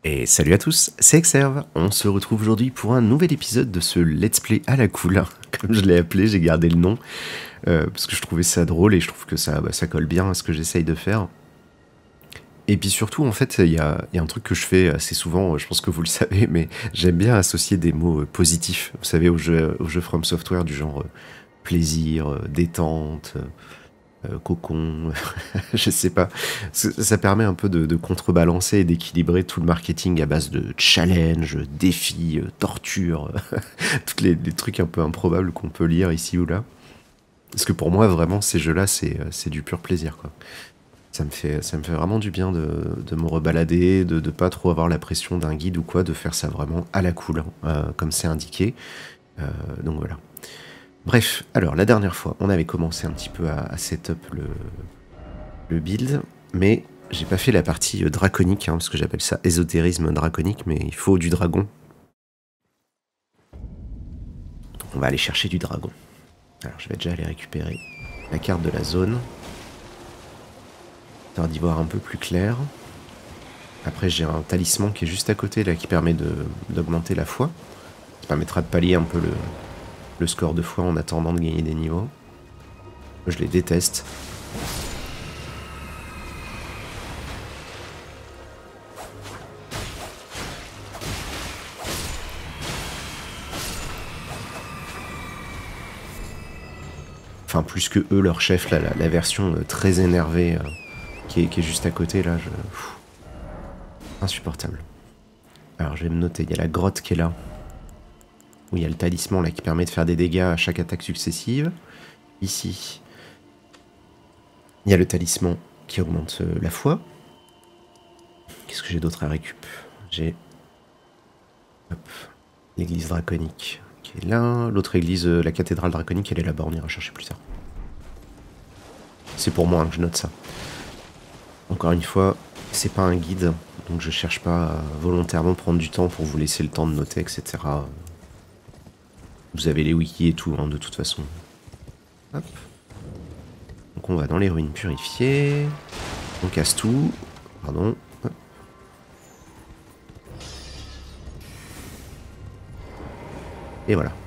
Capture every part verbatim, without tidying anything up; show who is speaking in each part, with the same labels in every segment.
Speaker 1: Et salut à tous, c'est Exerve. On se retrouve aujourd'hui pour un nouvel épisode de ce let's play à la cool. Comme je l'ai appelé, j'ai gardé le nom euh, parce que je trouvais ça drôle et je trouve que ça, bah, ça colle bien à ce que j'essaye de faire. Et puis surtout, en fait, il y a, y a un truc que je fais assez souvent, je pense que vous le savez, mais j'aime bien associer des mots euh, positifs, vous savez, aux jeux, aux jeux From Software du genre euh, plaisir, euh, détente, euh, euh, cocon, je sais pas. Ça, ça permet un peu de, de contrebalancer et d'équilibrer tout le marketing à base de challenge, défis, euh, torture, tous les, les trucs un peu improbables qu'on peut lire ici ou là. Parce que pour moi, vraiment, ces jeux-là, c'est euh, c'est du pur plaisir, quoi. Ça me fait, ça me fait vraiment du bien de, de me rebalader, de ne pas trop avoir la pression d'un guide ou quoi, de faire ça vraiment à la cool, hein, euh, comme c'est indiqué. Euh, donc voilà. Bref, alors la dernière fois, on avait commencé un petit peu à, à setup le, le build, mais j'ai pas fait la partie euh, draconique, hein, parce que j'appelle ça ésotérisme draconique, mais il faut du dragon. Donc on va aller chercher du dragon. Alors je vais déjà aller récupérer la carte de la zone, histoire d'y voir un peu plus clair. Après j'ai un talisman qui est juste à côté là, qui permet d'augmenter la foi. Ça permettra de pallier un peu le, le score de foi en attendant de gagner des niveaux. Je les déteste. Enfin, plus que eux, leur chef, là, la, la version euh, très énervée euh, qui, est, qui est juste à côté, là, je... Pff, insupportable. Alors, je vais me noter, il y a la grotte qui est là, où il y a le talisman, là, qui permet de faire des dégâts à chaque attaque successive. Ici, il y a le talisman qui augmente euh, la foi. Qu'est-ce que j'ai d'autre à récup? J'ai... l'église draconique qui est là. L'autre église, euh, la cathédrale draconique, elle est là-bas, on ira chercher plus tard. C'est pour moi hein, que je note ça. Encore une fois, c'est pas un guide, donc je cherche pas à volontairement prendre du temps pour vous laisser le temps de noter, et cetera. Vous avez les wikis et tout, hein, de toute façon. Hop. Donc on va dans les ruines purifiées. On casse tout. Pardon. Hop. Et voilà.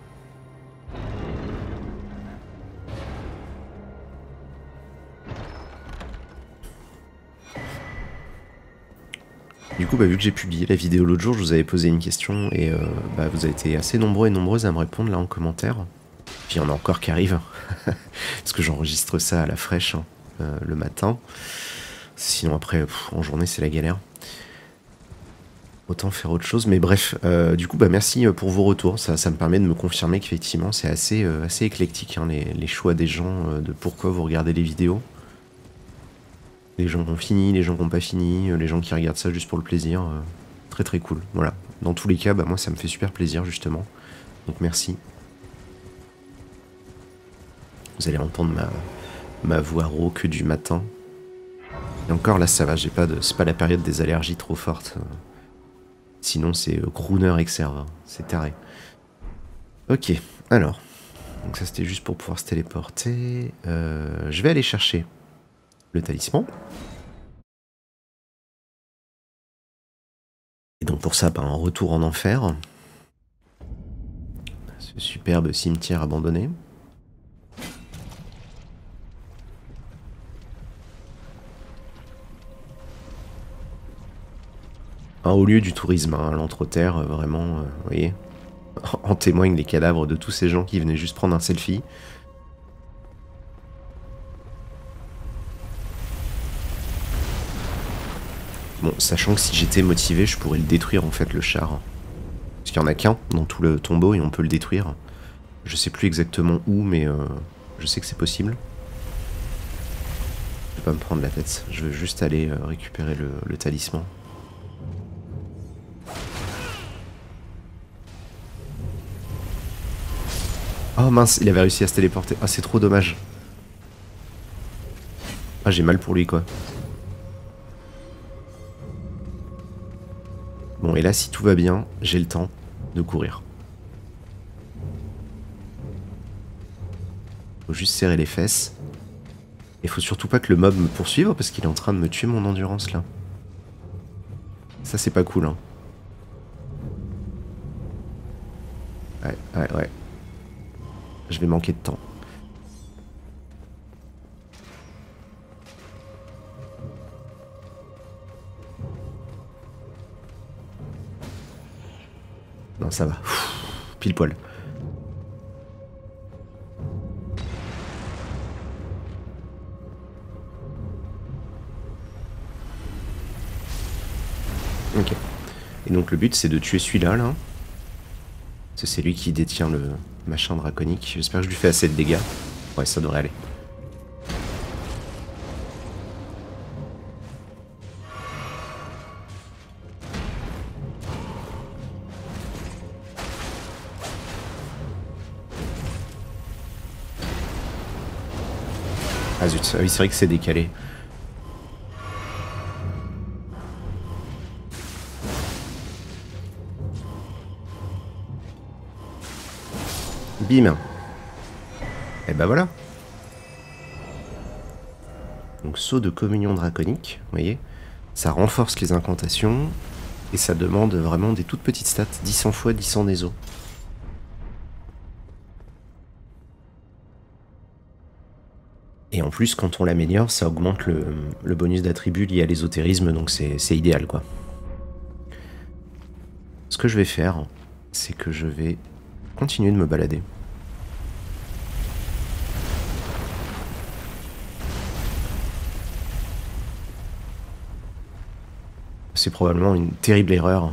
Speaker 1: Du coup, bah, vu que j'ai publié la vidéo l'autre jour, je vous avais posé une question et euh, bah, vous avez été assez nombreux et nombreuses à me répondre là en commentaire. Puis il y en a encore qui arrivent, parce que j'enregistre ça à la fraîche hein, euh, le matin. Sinon après, pff, en journée, c'est la galère. Autant faire autre chose, mais bref, euh, du coup, bah, merci pour vos retours. Ça, ça me permet de me confirmer qu'effectivement, c'est assez, euh, assez éclectique, hein, les, les choix des gens, euh, de pourquoi vous regardez les vidéos. Les gens qui ont fini, les gens qui n'ont pas fini, les gens qui regardent ça juste pour le plaisir. Euh, très très cool, voilà. Dans tous les cas, bah, moi ça me fait super plaisir justement. Donc merci. Vous allez entendre ma, ma voix rauque du matin. Et encore là ça va, j'ai pas de. C'est pas la période des allergies trop fortes. Sinon c'est euh, crooner Exerve, c'est taré. Ok, alors. Donc ça c'était juste pour pouvoir se téléporter. Euh, je vais aller chercher le talisman. Et donc pour ça, bah, un retour en enfer. Ce superbe cimetière abandonné. Un haut lieu du tourisme, hein, l'Entreterre, vraiment, euh, vous voyez. En témoignent les cadavres de tous ces gens qui venaient juste prendre un selfie. Bon, sachant que si j'étais motivé, je pourrais le détruire en fait, le char. Parce qu'il n'y en a qu'un dans tout le tombeau et on peut le détruire. Je sais plus exactement où, mais euh, je sais que c'est possible. Je vais pas me prendre la tête, je veux juste aller euh, récupérer le, le talisman. Oh mince, il avait réussi à se téléporter. Ah, c'est trop dommage. Ah, j'ai mal pour lui, quoi. Bon, et là, si tout va bien, j'ai le temps de courir. Faut juste serrer les fesses. Et faut surtout pas que le mob me poursuive parce qu'il est en train de me tuer mon endurance, là. Ça, c'est pas cool, hein. Ouais, ouais, ouais. Je vais manquer de temps. Non, ça va. Pile poil. Ok. Et donc le but c'est de tuer celui-là, là. C'est lui qui détient le machin draconique. J'espère que je lui fais assez de dégâts. Ouais, ça devrait aller. Ah zut, ah oui, c'est vrai que c'est décalé. Bim. Et bah voilà. Donc saut de communion draconique, vous voyez. Ça renforce les incantations. Et ça demande vraiment des toutes petites stats. dix en fois, dix en des os. Et en plus, quand on l'améliore, ça augmente le, le bonus d'attribut lié à l'ésotérisme, donc c'est idéal, quoi. Ce que je vais faire, c'est que je vais continuer de me balader. C'est probablement une terrible erreur.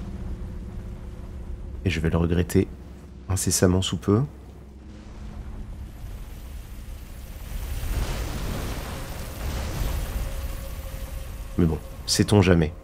Speaker 1: Et je vais le regretter incessamment sous peu. Mais bon, sait-on jamais.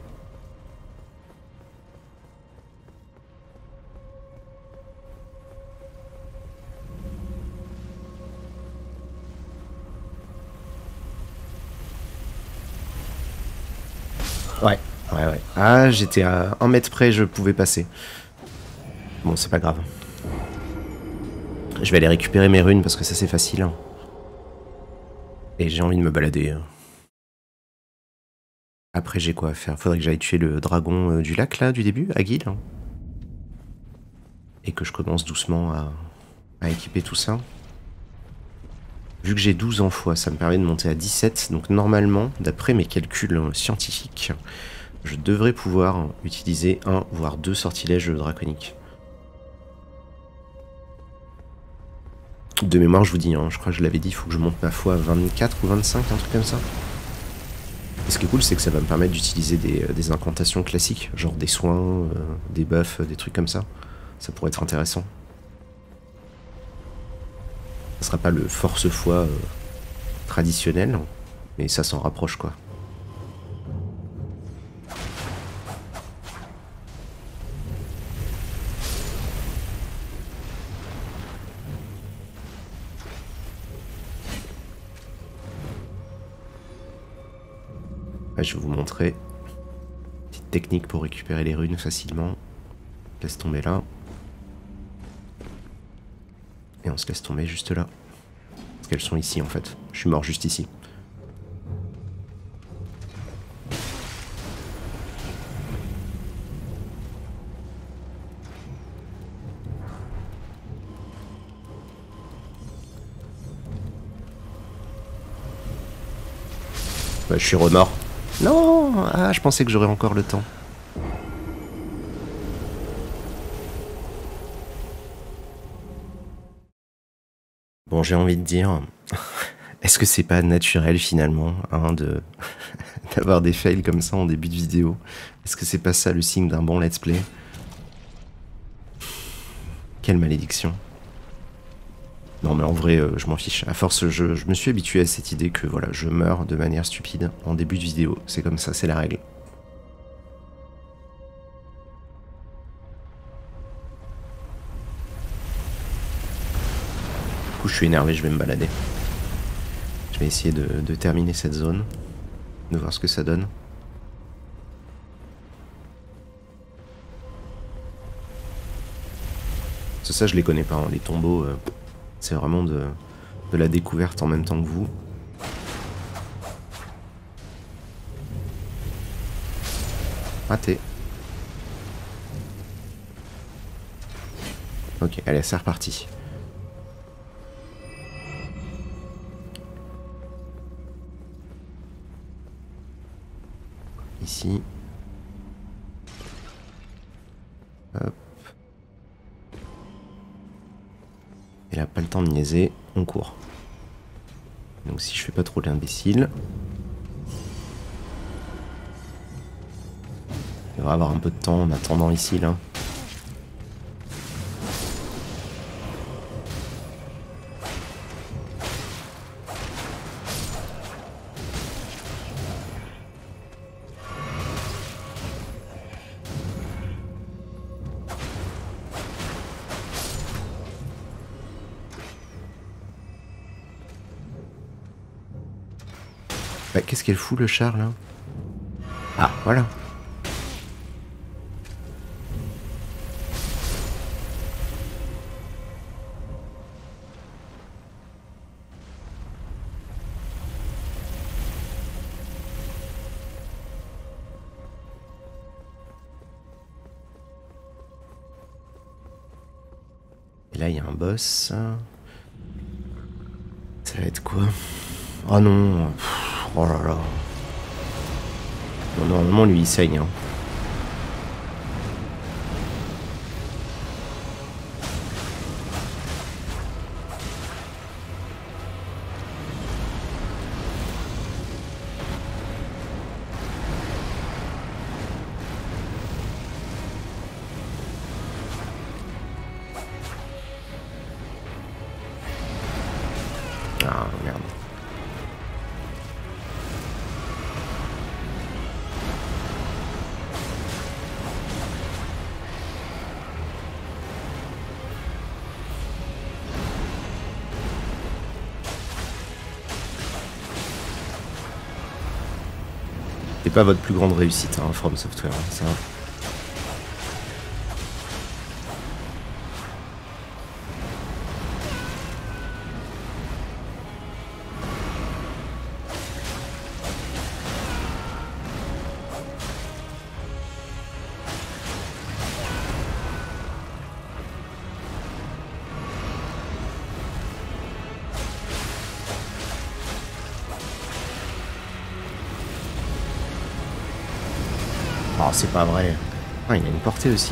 Speaker 1: Ouais, ouais, ouais. Ah, j'étais à un mètre près, je pouvais passer. Bon, c'est pas grave. Je vais aller récupérer mes runes parce que ça c'est facile. Hein. Et j'ai envie de me balader. Après, j'ai quoi à faire? Faudrait que j'aille tuer le dragon euh, du lac, là, du début, Aguil. Hein. Et que je commence doucement à, à équiper tout ça. Vu que j'ai douze en fois, ça me permet de monter à dix-sept. Donc normalement, d'après mes calculs scientifiques, je devrais pouvoir utiliser un, voire deux sortilèges draconiques. De mémoire, je vous dis, hein, je crois que je l'avais dit, il faut que je monte ma foi à vingt-quatre ou vingt-cinq, un truc comme ça. Et ce qui est cool, c'est que ça va me permettre d'utiliser des, des incantations classiques, genre des soins, euh, des buffs, des trucs comme ça. Ça pourrait être intéressant. Ça sera pas le force-foi euh, traditionnel, mais ça s'en rapproche, quoi. Je vais vous montrer une petite technique pour récupérer les runes facilement. Laisse tomber là. Et on se laisse tomber juste là. Parce qu'elles sont ici en fait. Je suis mort juste ici. Ouais, je suis remort. Non, ah, je pensais que j'aurais encore le temps. Bon, j'ai envie de dire, est-ce que c'est pas naturel finalement, hein, de d'avoir des fails comme ça en début de vidéo? Est-ce que c'est pas ça le signe d'un bon let's play? Quelle malédiction. Non mais en vrai, euh, je m'en fiche. À force, je, je me suis habitué à cette idée que voilà, je meurs de manière stupide en début de vidéo. C'est comme ça, c'est la règle. Du coup, je suis énervé, je vais me balader. Je vais essayer de, de terminer cette zone, de voir ce que ça donne. C'est ça, je les connais pas, hein, les tombeaux. Euh, c'est vraiment de, de la découverte en même temps que vous. Raté. Ok, allez, c'est reparti. Ici. Hop. Et là, pas le temps de niaiser, on court. Donc si je fais pas trop l'imbécile... Il va avoir un peu de temps en attendant ici, là. Bah, qu'est-ce qu'elle fout, le char, là? Ah, voilà. Et là, il y a un boss. Ça va être quoi? Oh non. Oh là là. Bon, normalement, lui, il saigne. Hein. Ah, merde. C'est pas votre plus grande réussite, hein, From Software, ça. Oh, c'est pas vrai. Ah, il a une portée aussi.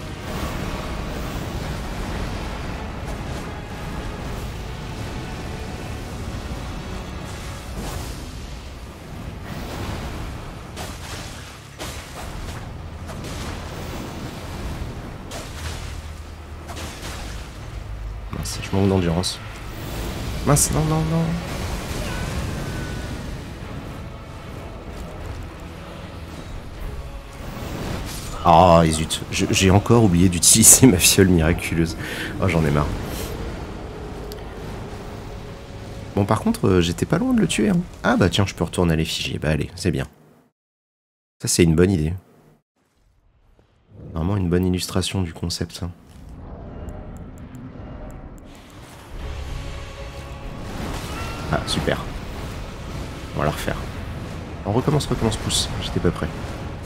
Speaker 1: Mince, je manque d'endurance. Mince, non, non, non. Ah, oh, zut, j'ai encore oublié d'utiliser ma fiole miraculeuse. Oh, j'en ai marre. Bon, par contre, euh, j'étais pas loin de le tuer. Hein. Ah bah tiens, je peux retourner à l'effigie. Bah allez, c'est bien. Ça, c'est une bonne idée. Vraiment une bonne illustration du concept. Hein. Ah, super. On va la refaire. On recommence, recommence, pouce. J'étais pas prêt.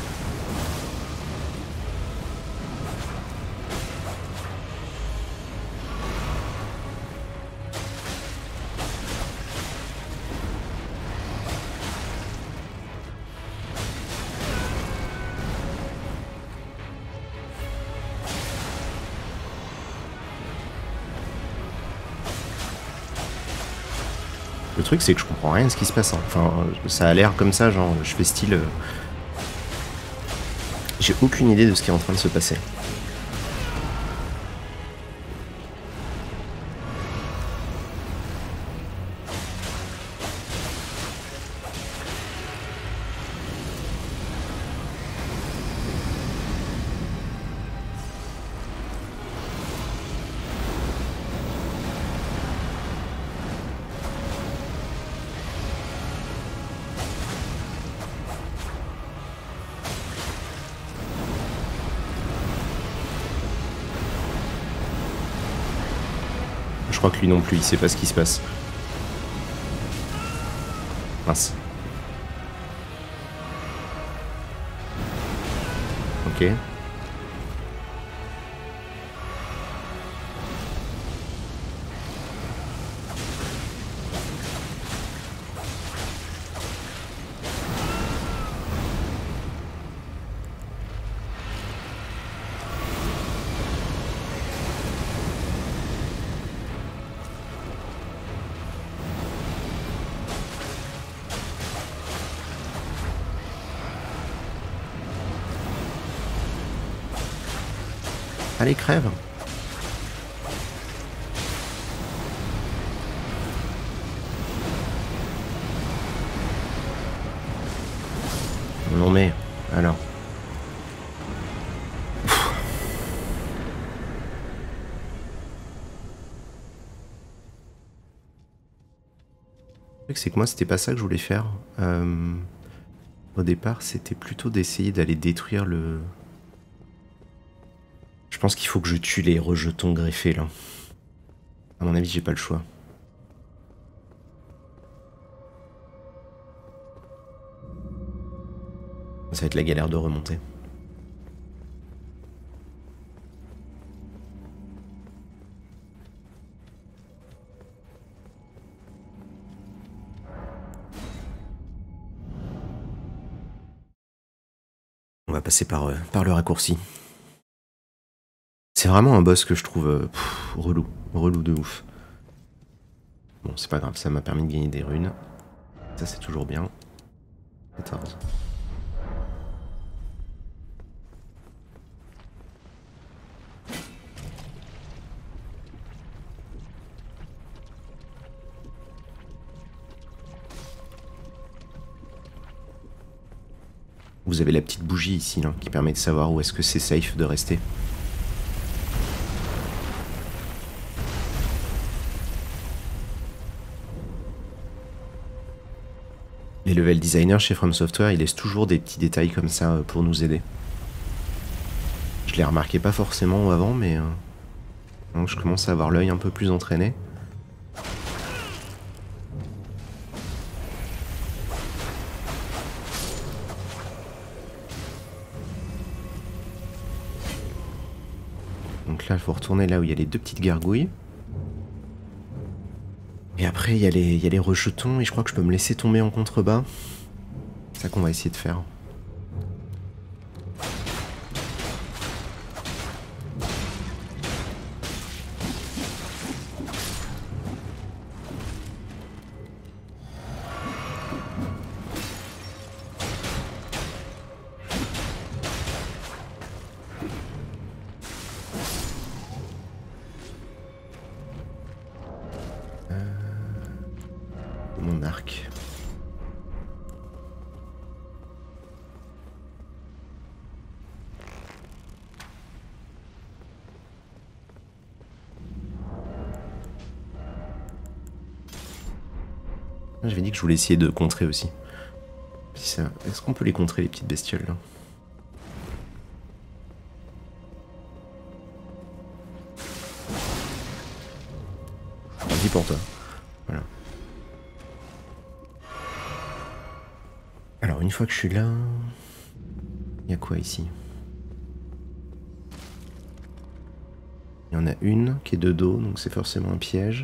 Speaker 1: Le truc, c'est que je comprends rien de ce qui se passe. Hein. Enfin, ça a l'air comme ça, genre, je fais style... Euh... J'ai aucune idée de ce qui est en train de se passer. Je crois que lui non plus, il sait pas ce qui se passe. Mince. Ok. Allez, crève. Non mais, alors. C'est que moi, c'était pas ça que je voulais faire. Euh, au départ, c'était plutôt d'essayer d'aller détruire le... Je pense qu'il faut que je tue les rejetons greffés, là. À mon avis, j'ai pas le choix. Ça va être la galère de remonter. On va passer par, euh, par le raccourci. C'est vraiment un boss que je trouve euh, pff, relou. Relou de ouf. Bon, c'est pas grave, ça m'a permis de gagner des runes. Ça, c'est toujours bien. quatorze. Vous avez la petite bougie ici, là, qui permet de savoir où est-ce que c'est safe de rester. Les level designers chez From Software, ils laissent toujours des petits détails comme ça euh, pour nous aider. Je les remarquais pas forcément avant, mais euh, donc je commence à avoir l'œil un peu plus entraîné. Donc là, il faut retourner là où il y a les deux petites gargouilles. Et après, il y a les, il y a les rejetons, et je crois que je peux me laisser tomber en contrebas. C'est ça qu'on va essayer de faire. Mon arc. J'avais dit que je voulais essayer de contrer aussi. Est-ce qu'on peut les contrer, les petites bestioles là? Vas-y pour toi. Voilà. Alors une fois que je suis là, il y a quoi ici? Il y en a une qui est de dos, donc c'est forcément un piège.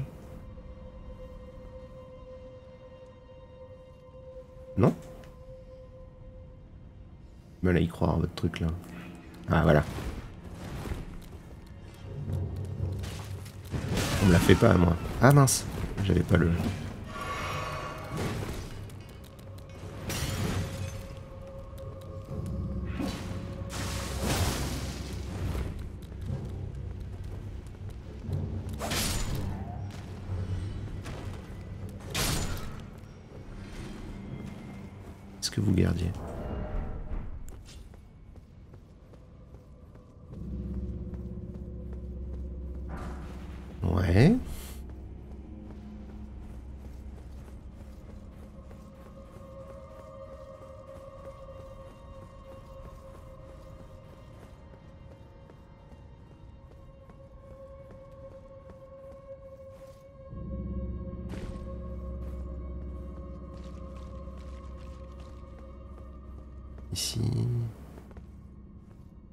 Speaker 1: Non? Mal à y croire, votre truc là. Ah voilà. On me la fait pas à moi. Ah mince, j'avais pas le... Est-ce que vous gardiez? Ouais. Ici.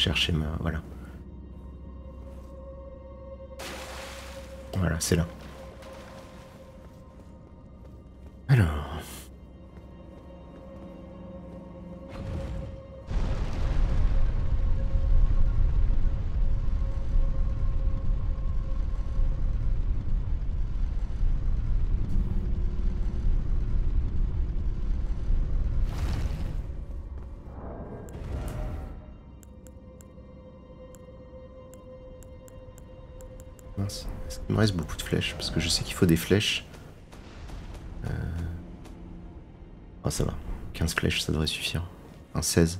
Speaker 1: chercher ma... Voilà. Voilà, c'est là. Alors... Mince, est-ce qu'il me reste beaucoup de flèches? Parce que je sais qu'il faut des flèches. Euh... Oh, ça va. quinze flèches, ça devrait suffire. Un seize.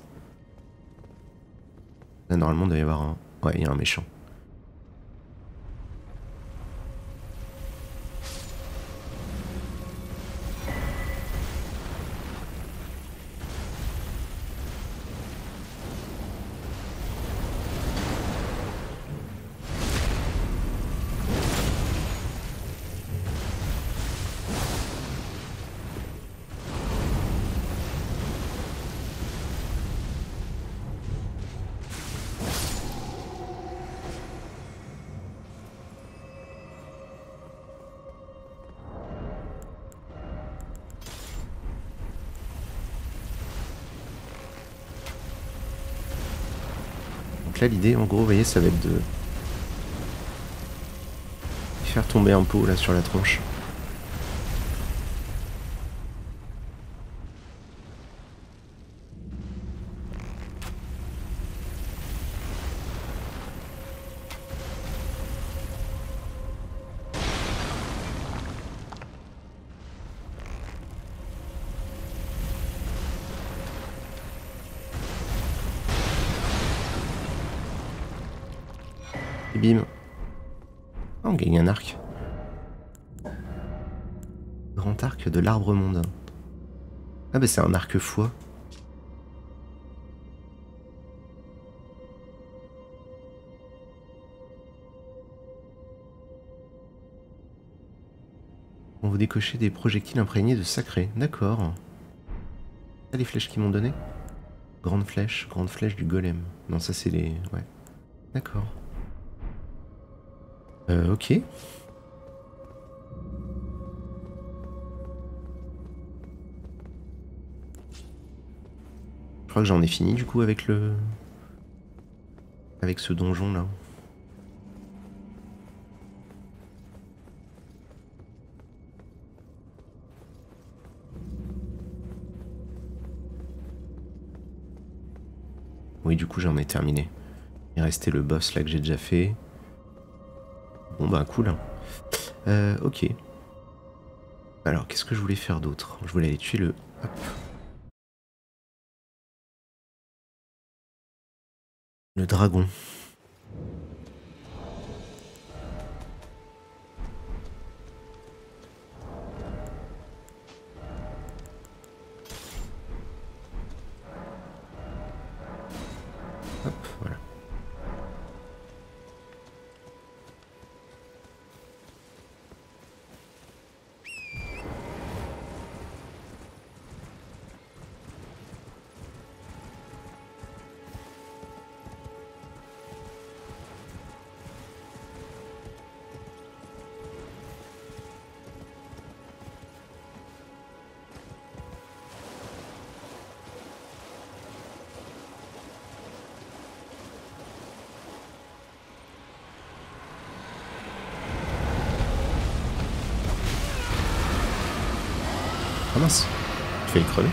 Speaker 1: Là, normalement, il doit y avoir un... Ouais, il y a un méchant. Donc là, l'idée, en gros, vous voyez, ça va être de faire tomber un pot là sur la tronche. Et bim. Oh, on gagne un arc. Grand arc de l'arbre mondain. Ah bah c'est un arc foi. On vous décocher des projectiles imprégnés de sacré. D'accord. Ah, les flèches qu'ils m'ont donné. Grande flèche, grande flèche du golem. Non, ça c'est les... Ouais. D'accord. Euh, ok. Je crois que j'en ai fini du coup avec le... Avec ce donjon là. Oui, du coup j'en ai terminé. Il restait le boss là que j'ai déjà fait. Bon bah cool. Hein. Euh, ok. Alors qu'est-ce que je voulais faire d'autre? Je voulais aller tuer le... Hop. Le dragon. Hop, voilà. Ah mince, tu fais le crever.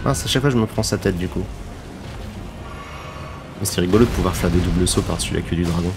Speaker 1: Ah, à chaque fois je me prends sa tête du coup. Mais c'est rigolo de pouvoir faire des doubles sauts par-dessus la queue du dragon.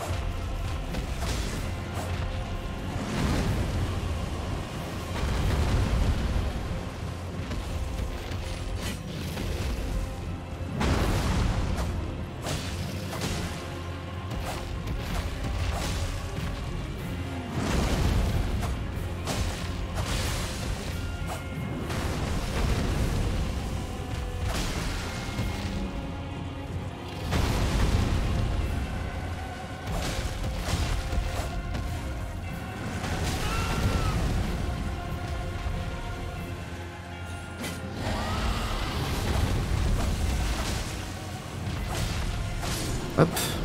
Speaker 1: Hop.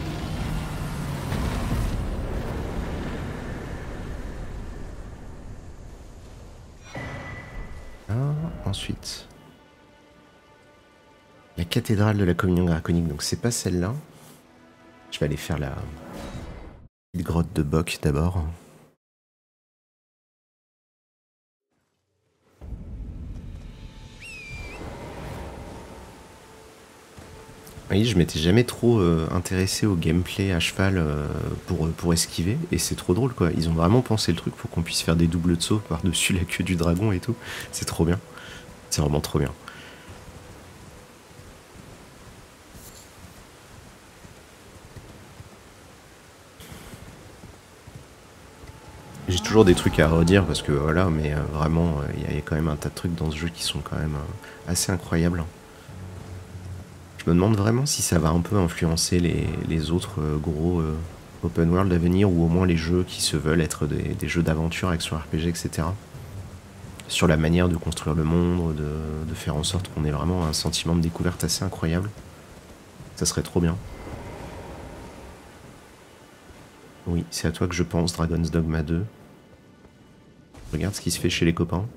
Speaker 1: Ah, ensuite. La cathédrale de la communion draconique, donc c'est pas celle-là. Je vais aller faire la petite grotte de Boc d'abord. Oui, je m'étais jamais trop euh, intéressé au gameplay à cheval euh, pour, pour esquiver, et c'est trop drôle quoi. Ils ont vraiment pensé le truc pour qu'on puisse faire des doubles de saut par-dessus la queue du dragon et tout. C'est trop bien. C'est vraiment trop bien. J'ai toujours des trucs à redire parce que voilà, mais euh, vraiment, il euh, y, y a quand même un tas de trucs dans ce jeu qui sont quand même euh, assez incroyables. Je me demande vraiment si ça va un peu influencer les, les autres euh, gros euh, open world à venir, ou au moins les jeux qui se veulent être des, des jeux d'aventure, action R P G, et cetera. Sur la manière de construire le monde, de, de faire en sorte qu'on ait vraiment un sentiment de découverte assez incroyable. Ça serait trop bien. Oui, c'est à toi que je pense, Dragon's Dogma deux. Regarde ce qui se fait chez les copains.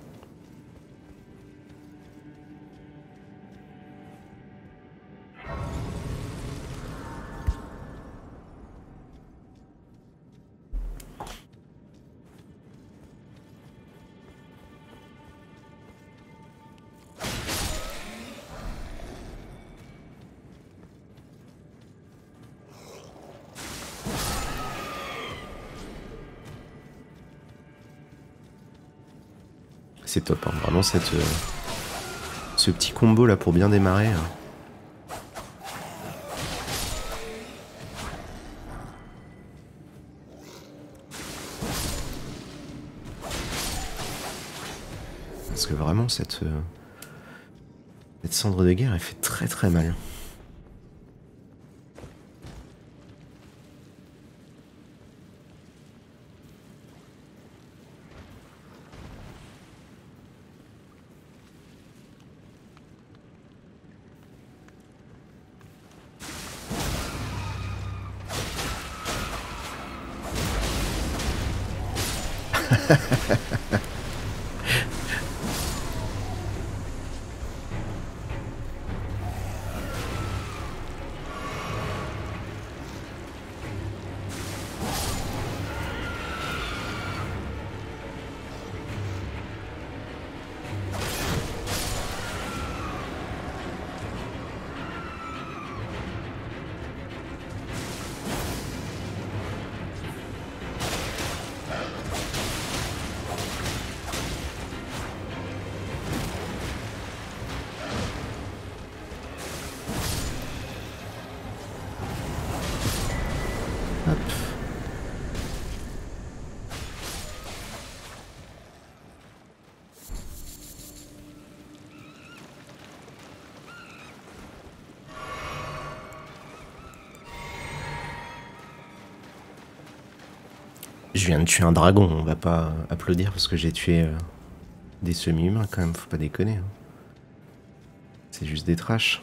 Speaker 1: C'est top, hein. Vraiment cette, euh, ce petit combo là pour bien démarrer. Hein. Parce que vraiment cette, euh, cette cendre de guerre elle fait très très mal. Hop. Je viens de tuer un dragon, on va pas applaudir parce que j'ai tué euh, des semi-humains quand même, faut pas déconner. Hein. C'est juste des trash.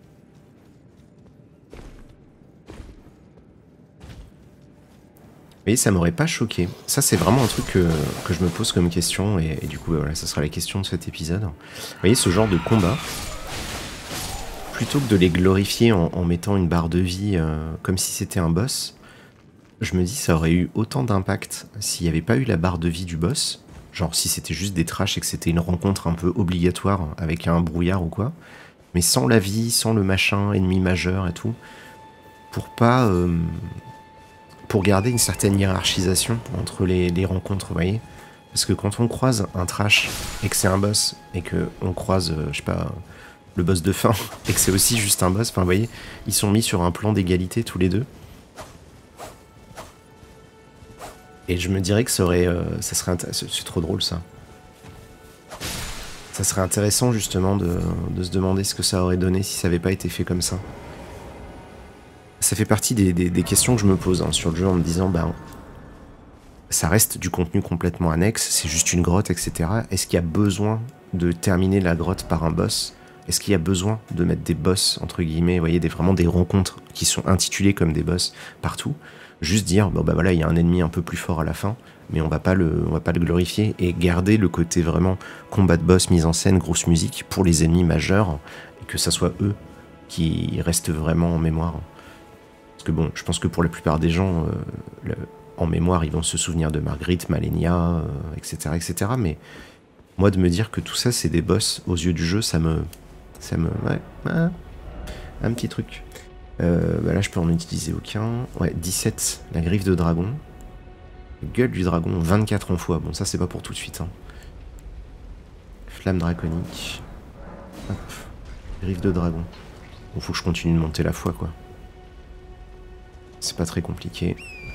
Speaker 1: Mais ça m'aurait pas choqué. Ça, c'est vraiment un truc que, que je me pose comme question, et, et du coup, voilà, ça sera la question de cet épisode. Vous voyez, ce genre de combat, plutôt que de les glorifier en, en mettant une barre de vie euh, comme si c'était un boss, je me dis ça aurait eu autant d'impact s'il n'y avait pas eu la barre de vie du boss. Genre si c'était juste des trash et que c'était une rencontre un peu obligatoire avec un brouillard ou quoi. Mais sans la vie, sans le machin, ennemi majeur et tout. Pour pas... Euh, pour garder une certaine hiérarchisation entre les, les rencontres, vous voyez. Parce que quand on croise un trash et que c'est un boss, et que on croise, euh, je sais pas, le boss de fin, et que c'est aussi juste un boss, enfin vous voyez, ils sont mis sur un plan d'égalité tous les deux. Et je me dirais que ça aurait... Euh, ça serait c'est trop drôle ça. Ça serait intéressant justement de, de se demander ce que ça aurait donné si ça avait pas été fait comme ça. Ça fait partie des, des, des questions que je me pose hein, sur le jeu en me disant, ben, ça reste du contenu complètement annexe, c'est juste une grotte, et cetera. Est-ce qu'il y a besoin de terminer la grotte par un boss? Est-ce qu'il y a besoin de mettre des boss, entre guillemets, vous voyez, des, vraiment des rencontres qui sont intitulées comme des boss partout? Juste dire, bon bah voilà, il y a un ennemi un peu plus fort à la fin, mais on va pas le, on va pas le glorifier, et garder le côté vraiment combat de boss, mise en scène, grosse musique, pour les ennemis majeurs, et que ça soit eux qui restent vraiment en mémoire. Parce que bon, je pense que pour la plupart des gens, euh, le, en mémoire, ils vont se souvenir de Marguerite, Malenia, euh, et cetera, et cetera. Mais moi, de me dire que tout ça, c'est des boss aux yeux du jeu, ça me... Ça me... Ouais, ouais un petit truc. Euh, bah là, je peux en utiliser aucun. Ouais, dix-sept, la griffe de dragon. Gueule du dragon, vingt-quatre en fois. Bon, ça, c'est pas pour tout de suite. Hein. Flamme draconique. Hop. Griffe de dragon. Bon, faut que je continue de monter la foi, quoi. C'est pas très compliqué.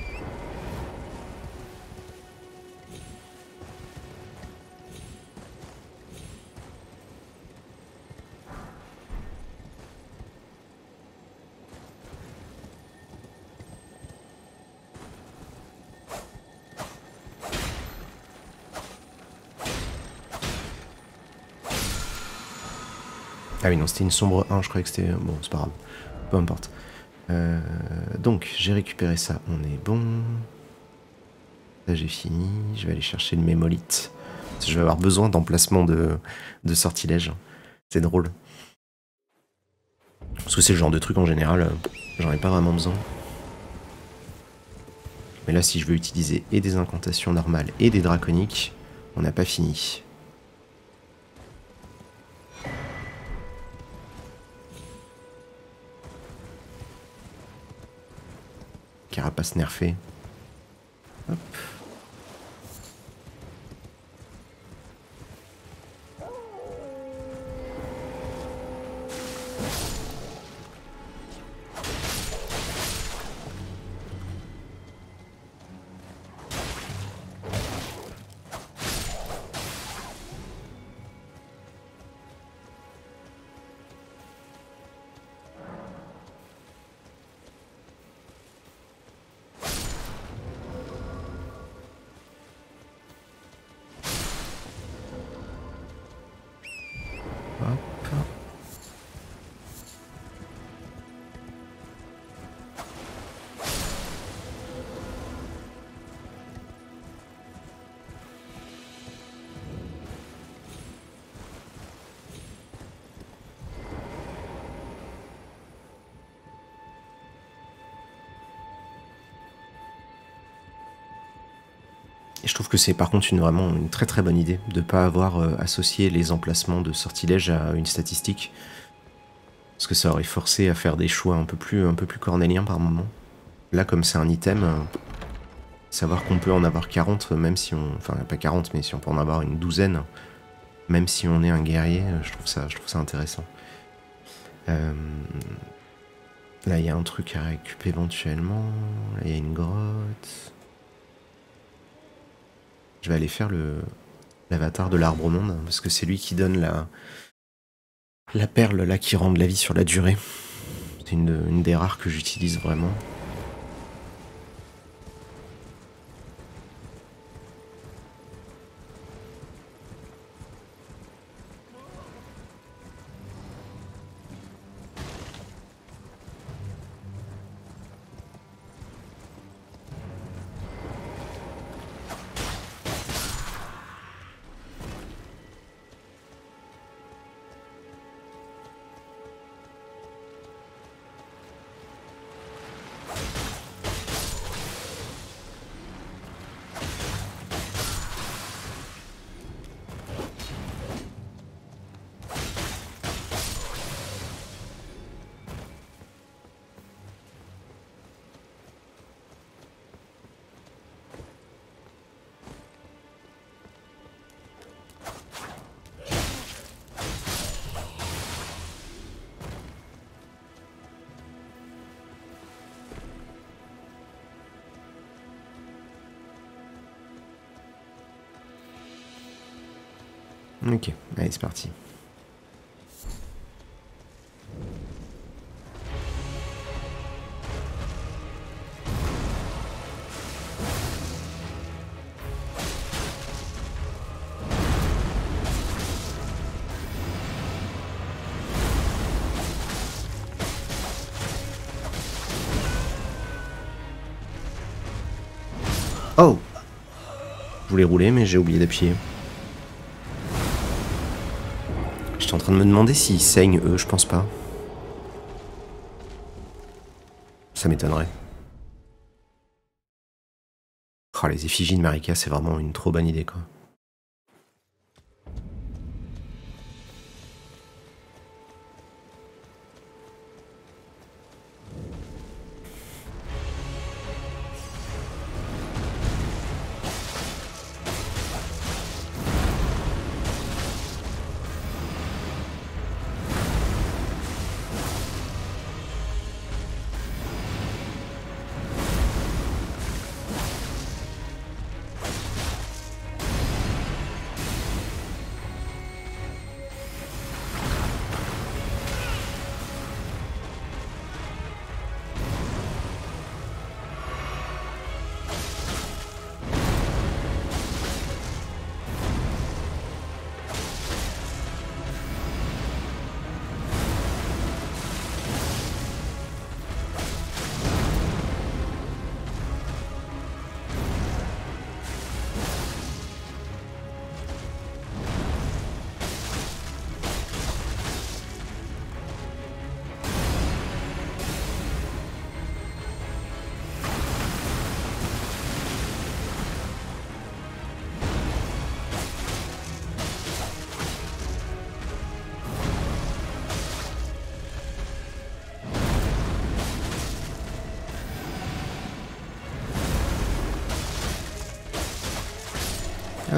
Speaker 1: Ah oui, non, c'était une sombre un, je croyais que c'était... Bon, c'est pas grave. Peu importe. Euh, donc, j'ai récupéré ça, on est bon. Là, j'ai fini. Je vais aller chercher le mémolite. Je vais avoir besoin d'emplacement de, de sortilège. C'est drôle. Parce que c'est le genre de truc, en général, euh, j'en ai pas vraiment besoin. Mais là, si je veux utiliser et des incantations normales et des draconiques, on n'a pas fini. Carapace nerfée. Hop. Et je trouve que c'est par contre une, vraiment une très très bonne idée de ne pas avoir euh, associé les emplacements de sortilèges à une statistique. Parce que ça aurait forcé à faire des choix un peu plus, un peu plus cornéliens par moment. Là, comme c'est un item, euh, savoir qu'on peut en avoir quarante, même si on... Enfin, pas quarante, mais si on peut en avoir une douzaine, même si on est un guerrier, je trouve ça, je trouve ça intéressant. Euh... Là, il y a un truc à récupérer éventuellement. Là, il y a une grotte... Je vais aller faire le l'avatar de l'arbre au monde, parce que c'est lui qui donne la, la perle là qui rend de la vie sur la durée. C'est une, une des rares que j'utilise vraiment. Ok, allez, c'est parti. Oh! Je voulais rouler, mais j'ai oublié d'appuyer. J'étais en train de me demander s'ils saignent, eux, je pense pas. Ça m'étonnerait. Oh, les effigies de Marika, c'est vraiment une trop bonne idée, quoi. Hop.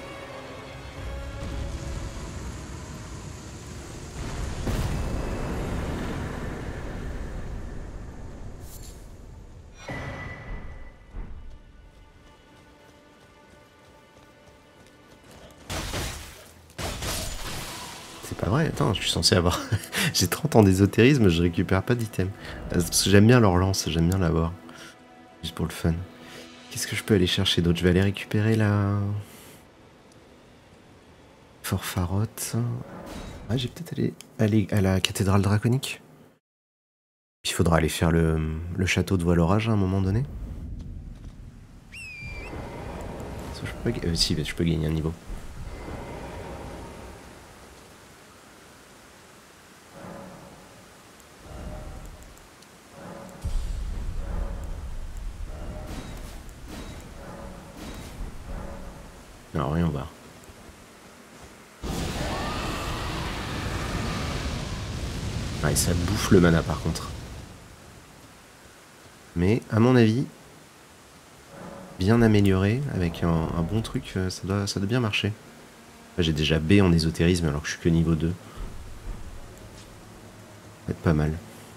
Speaker 1: C'est pas vrai, attends, je suis censé avoir... J'ai trente ans d'ésotérisme, je récupère pas d'items. Parce que j'aime bien leur lance, j'aime bien l'avoir. Juste pour le fun. Qu'est-ce que je peux aller chercher d'autre? Je vais aller récupérer la... Forfarotte. Ah, j'ai peut-être aller, aller à la cathédrale draconique. Puis il faudra aller faire le, le château de Voile-Orage à un moment donné. Ça, je peux pas... euh, si, je peux gagner un niveau. Alors, rien, on va. Ouais, ça bouffe le mana par contre. Mais, à mon avis, bien amélioré, avec un, un bon truc, ça doit, ça doit bien marcher. J'ai déjà B en ésotérisme alors que je suis que niveau deux. Ça va être pas mal.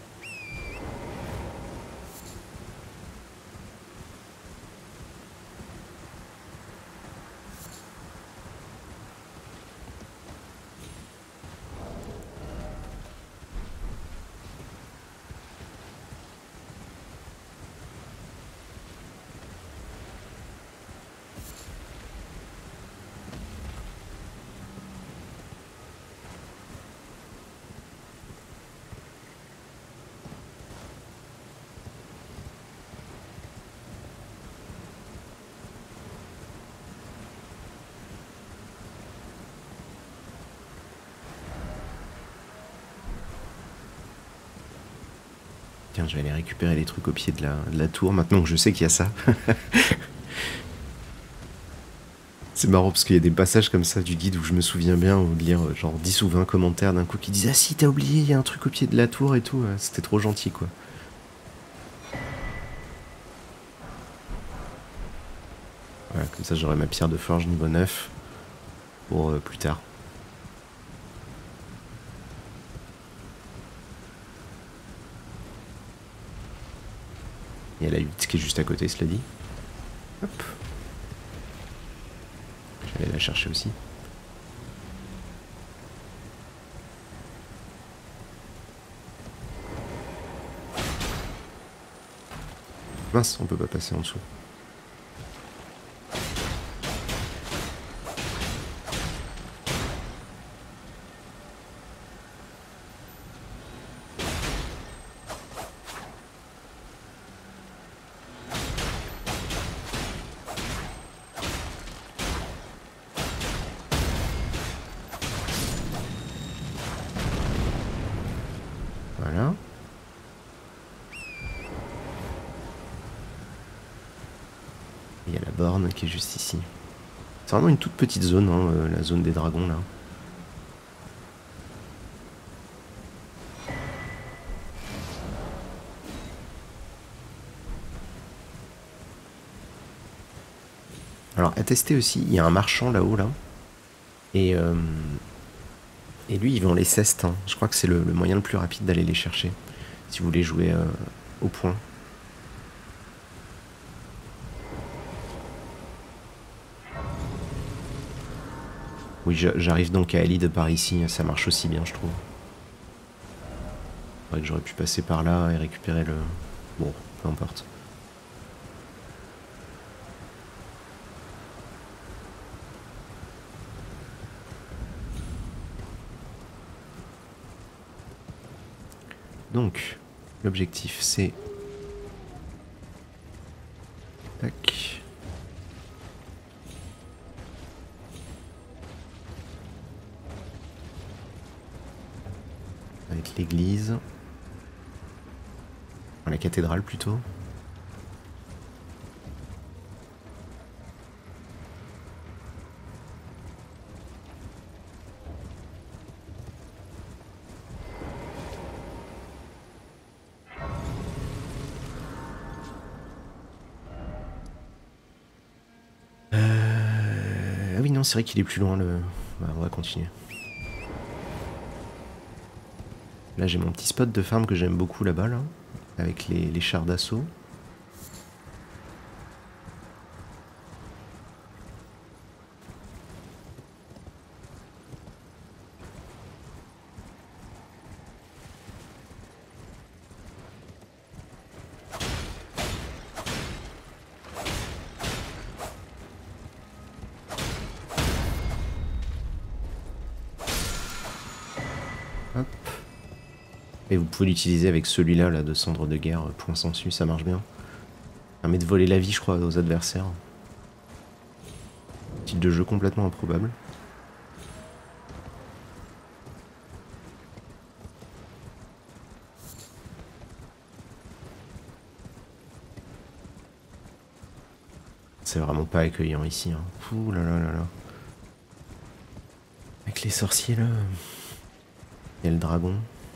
Speaker 1: Tiens, je vais aller récupérer les trucs au pied de la, de la tour, maintenant que je sais qu'il y a ça. C'est marrant parce qu'il y a des passages comme ça du guide où je me souviens bien, ou de lire genre dix ou vingt commentaires d'un coup qui disent « Ah si, t'as oublié, il y a un truc au pied de la tour et tout. » C'était trop gentil, quoi. Voilà, comme ça j'aurai ma pierre de forge niveau neuf pour euh, plus tard. Il y a la huit qui est juste à côté, cela dit. Hop. Je vais aller la chercher aussi. Mince, on peut pas passer en dessous. Voilà. Il y a la borne qui est juste ici. C'est vraiment une toute petite zone, hein, euh, la zone des dragons là. Alors à tester aussi, il y a un marchand là-haut là. Et, euh, et lui il vend les cestes. Hein. Je crois que c'est le, le moyen le plus rapide d'aller les chercher. Si vous voulez jouer euh, au point. Oui, j'arrive donc à Elide par ici, ça marche aussi bien, je trouve. C'est vrai que j'aurais pu passer par là et récupérer le... Bon, peu importe. Donc, l'objectif c'est... Tac. Avec l'église. La cathédrale plutôt. Euh... Ah oui non, c'est vrai qu'il est plus loin le... Bah, on va continuer. Là j'ai mon petit spot de farm que j'aime beaucoup là-bas là. Avec les, les chars d'assaut. Hop. Et vous pouvez l'utiliser avec celui-là là, de cendre de guerre, point sensu, ça marche bien. Ça permet de voler la vie je crois aux adversaires. Style de jeu complètement improbable. C'est vraiment pas accueillant ici. Hein. Ouh là là là là. Avec les sorciers là. Il y a le dragon.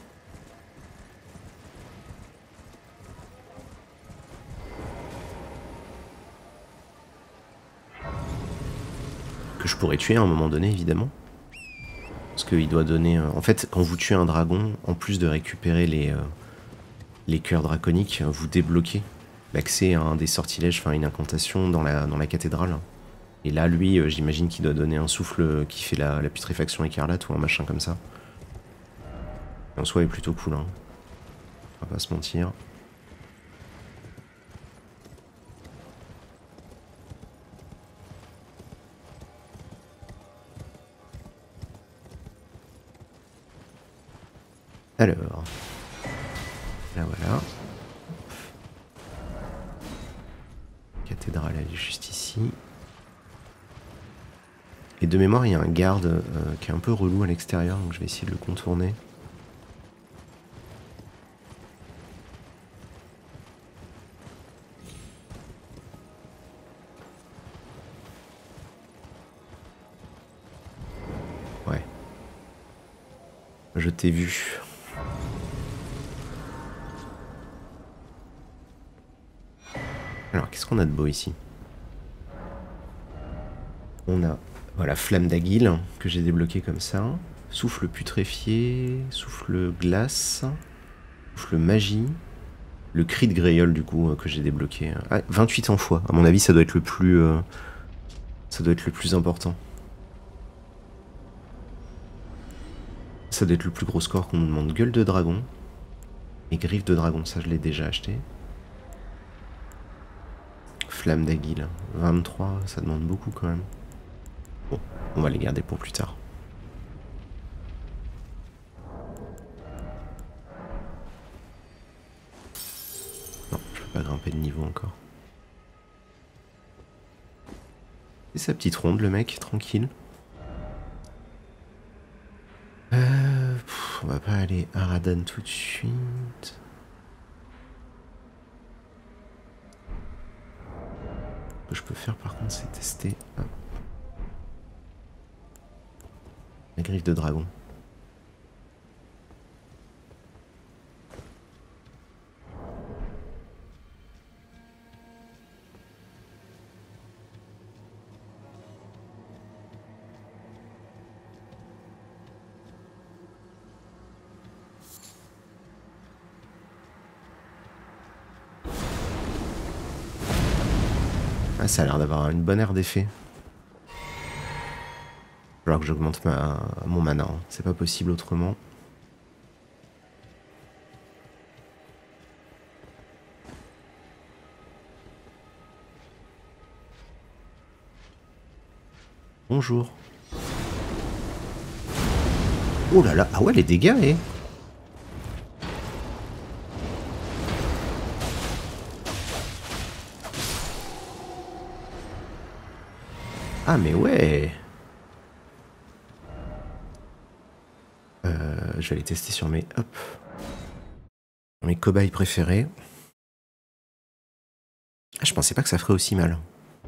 Speaker 1: Que je pourrais tuer à un moment donné évidemment. Parce qu'il doit donner... Euh... En fait, quand vous tuez un dragon, en plus de récupérer les, euh, les cœurs draconiques, vous débloquez l'accès à un des sortilèges, enfin une incantation dans la, dans la cathédrale. Et là, lui, euh, j'imagine qu'il doit donner un souffle qui fait la, la putréfaction écarlate ou un machin comme ça. Et en soi, il est plutôt cool, hein. On va pas se mentir. Alors, là voilà. Cathédrale, elle est juste ici. Et de mémoire, il y a un garde euh, qui est un peu relou à l'extérieur, donc je vais essayer de le contourner. Ouais. Je t'ai vu. Alors, qu'est-ce qu'on a de beau ici? On a, voilà, flamme d'Aguil, que j'ai débloqué comme ça. Souffle putréfié, souffle glace, souffle magie. Le cri de Greyol, du coup, que j'ai débloqué. Ah, vingt-huit en fois. À mon avis, ça doit être le plus... Euh, ça doit être le plus important. Ça doit être le plus gros score qu'on nous demande. Gueule de dragon. Et griffe de dragon, ça je l'ai déjà acheté. flammes d'Aguil. vingt-trois, ça demande beaucoup quand même. Bon, on va les garder pour plus tard. Non, je peux pas grimper de niveau encore. C'est sa petite ronde, le mec, tranquille. Euh, pff, on va pas aller à Radan tout de suite. Ce que je peux faire par contre, c'est tester hop, la griffe de dragon. Ah, ça a l'air d'avoir une bonne aire d'effet. Alors que j'augmente ma... mon mana, hein. C'est pas possible autrement. Bonjour. Oh là là, ah ouais, les dégâts, eh. Ah mais ouais. Euh, je vais aller tester sur mes... Hop. Mes cobayes préférés. Ah, je pensais pas que ça ferait aussi mal.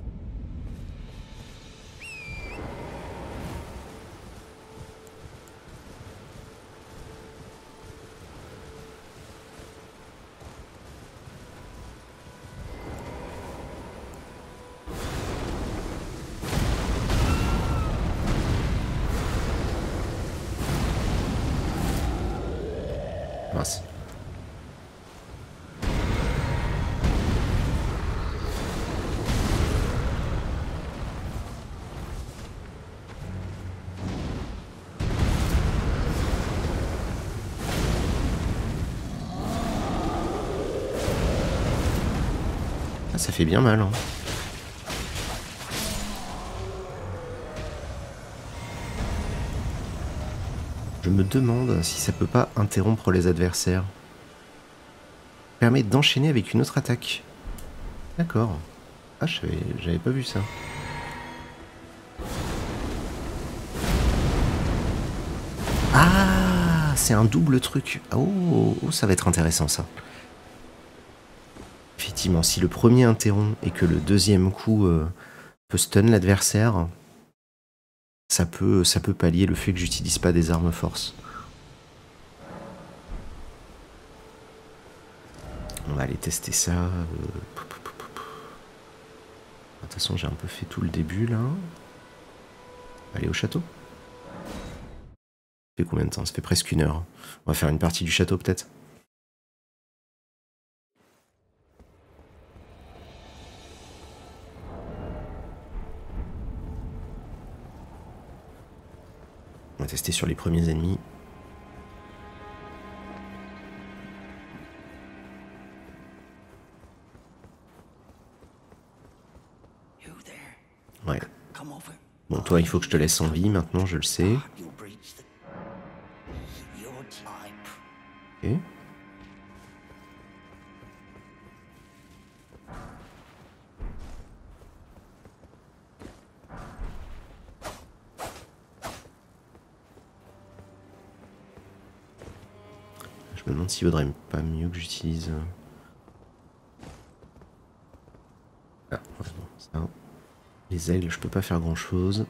Speaker 1: Mince. Ah, ça fait bien mal, hein. Je me demande si ça peut pas interrompre les adversaires. Permet d'enchaîner avec une autre attaque. D'accord. Ah, j'avais pas vu ça. Ah, c'est un double truc. Oh, oh, ça va être intéressant ça. Effectivement, si le premier interrompt et que le deuxième coup euh, peut stun l'adversaire, ça peut, ça peut pallier le fait que j'utilise pas des armes force. On va aller tester ça. Euh... De toute façon, j'ai un peu fait tout le début là. Aller au château. Ça fait combien de temps? Ça fait presque une heure. On va faire une partie du château peut-être. On va tester sur les premiers ennemis. Ouais. Bon, toi, il faut que je te laisse en vie maintenant, je le sais. Ok. Je me demande s'il vaudrait pas mieux que j'utilise... Ah, ouais, bon, ça... Les aigles, je peux pas faire grand chose.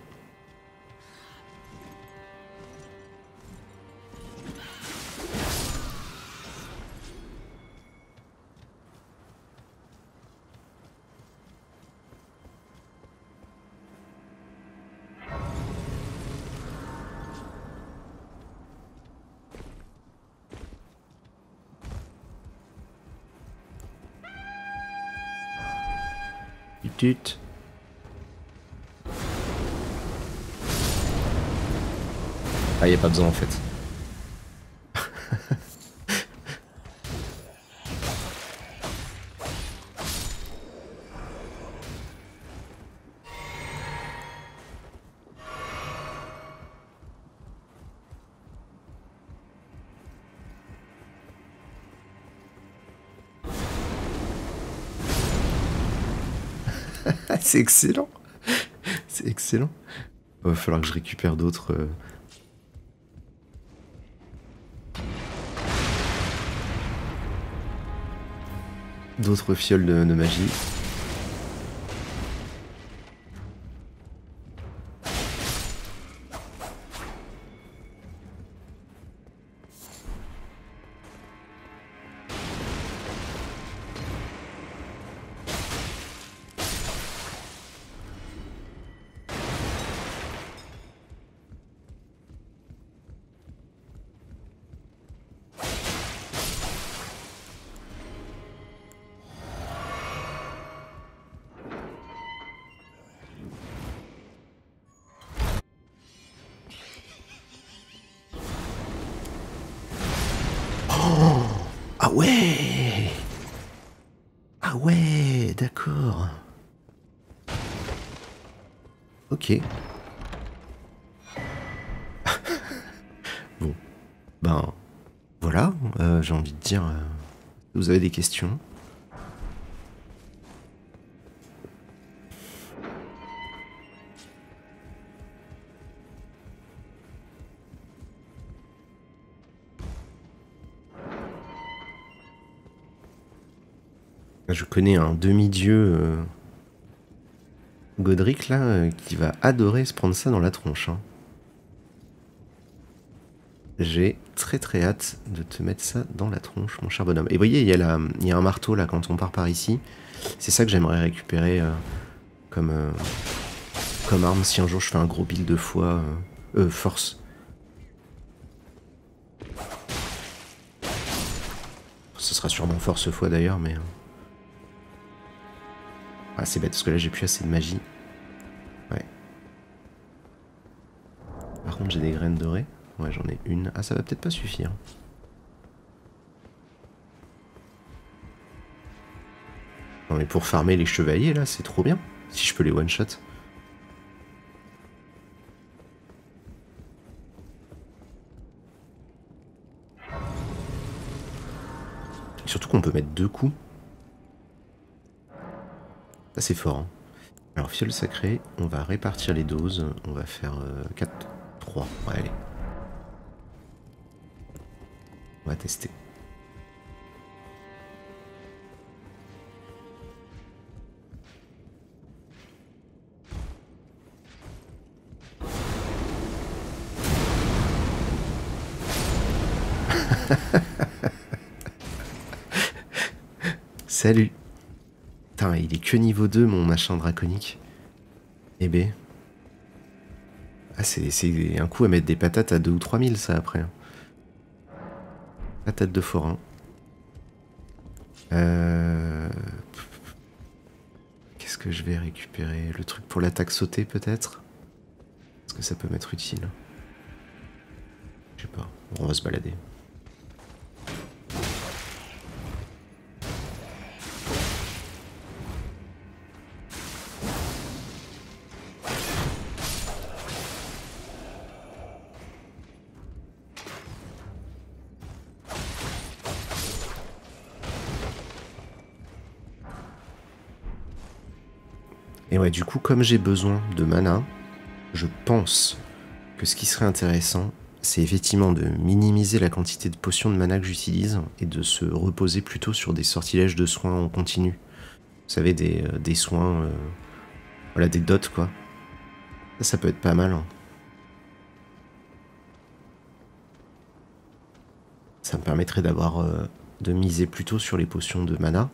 Speaker 1: Tut. Ah, y a pas besoin en fait. C'est excellent. C'est excellent. Il va falloir que je récupère d'autres... Euh... d'autres fioles de, de magie. Ah ouais. Ah ouais, d'accord. Ok. Bon, ben voilà, euh, j'ai envie de dire, euh, vous avez des questions? Je connais un demi-dieu euh, Godric là euh, qui va adorer se prendre ça dans la tronche. Hein. J'ai très très hâte de te mettre ça dans la tronche, mon cher bonhomme. Et vous voyez, il y, a la, il y a un marteau là quand on part par ici. C'est ça que j'aimerais récupérer euh, comme, euh, comme arme si un jour je fais un gros build de foi. Euh, euh, force. Ce sera sûrement force foi d'ailleurs, mais... Euh... Ah, c'est bête parce que là j'ai plus assez de magie. Ouais. Par contre j'ai des graines dorées. Ouais, j'en ai une. Ah, ça va peut-être pas suffire. Non mais pour farmer les chevaliers là, c'est trop bien. Si je peux les one-shot. Surtout qu'on peut mettre deux coups. Ça c'est fort. Hein. Alors fiole sacrée, on va répartir les doses. On va faire euh, quatre, trois. Ouais, allez. On va tester. Salut. Putain, il est que niveau deux mon machin draconique. Eh ben. Ah, c'est un coup à mettre des patates à deux ou trois mille ça après. Patate de forain. Euh... Qu'est-ce que je vais récupérer? Le truc pour l'attaque sautée peut-être? Est-ce que ça peut m'être utile? Je sais pas. On va se balader. Et ouais, du coup, comme j'ai besoin de mana, je pense que ce qui serait intéressant, c'est effectivement de minimiser la quantité de potions de mana que j'utilise et de se reposer plutôt sur des sortilèges de soins en continu. Vous savez, des, euh, des soins... Euh, voilà, des dots, quoi. Ça, ça peut être pas mal. Hein. Ça me permettrait d'avoir... Euh, de miser plutôt sur les potions de mana.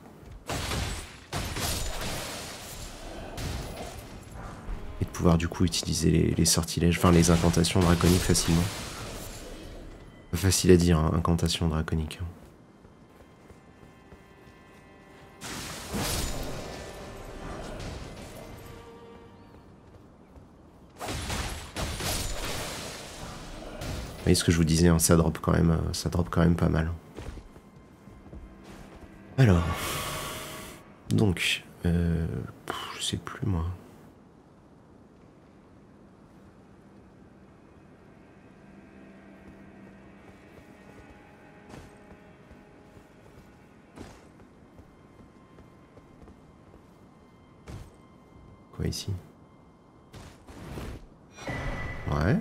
Speaker 1: Et de pouvoir du coup utiliser les, les sortilèges, enfin les incantations draconiques facilement. Facile à dire, hein, incantation draconique. Vous voyez ce que je vous disais, hein, ça drop quand même, ça drop quand même pas mal. Alors, donc, euh, pff, je sais plus moi. quoi ici? Ouais.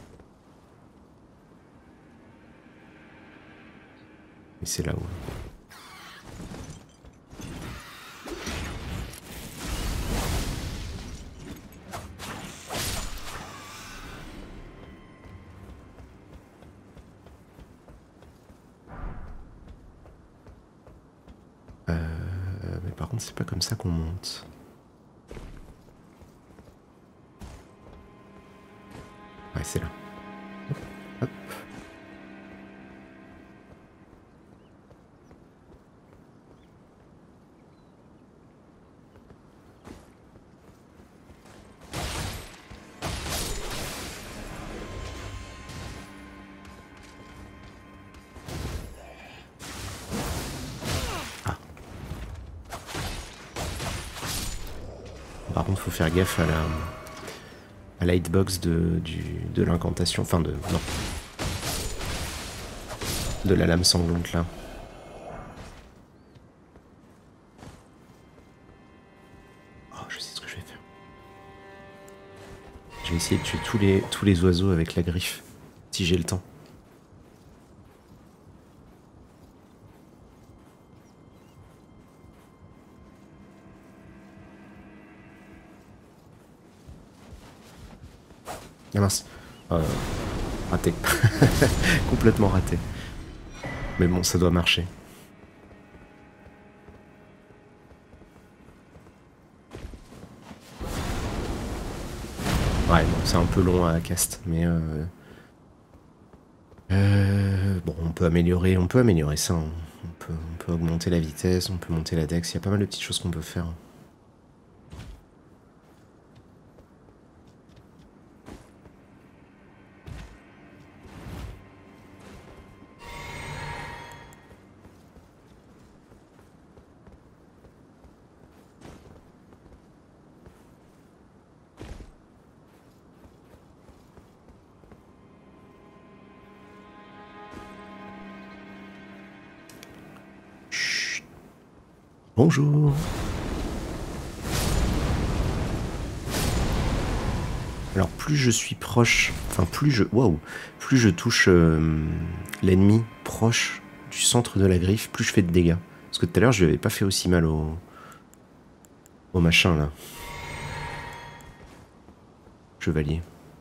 Speaker 1: Et c'est là où... Euh, mais par contre, c'est pas comme ça qu'on monte. Ouais, c'est là. Hop, hop. Ah. Par contre, faut faire gaffe à la... à la hitbox de, du, de l'incantation, enfin de... non. De la lame sanglante là. Oh, je sais ce que je vais faire. Je vais essayer de tuer tous les, tous les oiseaux avec la griffe, si j'ai le temps. Ah mince. Euh, raté. Complètement raté. Mais bon, ça doit marcher. Ouais, bon, c'est un peu long à cast, mais... Euh... Euh... Bon, on peut améliorer, on peut améliorer ça. Hein. On peut, on peut augmenter la vitesse, on peut monter la dex. Il y a pas mal de petites choses qu'on peut faire. Bonjour. Alors plus je suis proche, enfin plus je, waouh, plus je touche euh, l'ennemi proche du centre de la griffe, plus je fais de dégâts. Parce que tout à l'heure je lui avais pas fait aussi mal au, au machin là. Chevalier.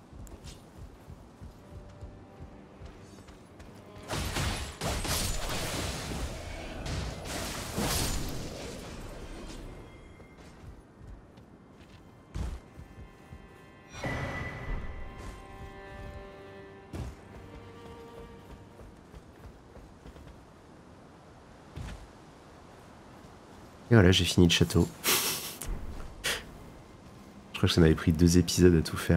Speaker 1: Et voilà, j'ai fini le château. Je crois que ça m'avait pris deux épisodes à tout faire.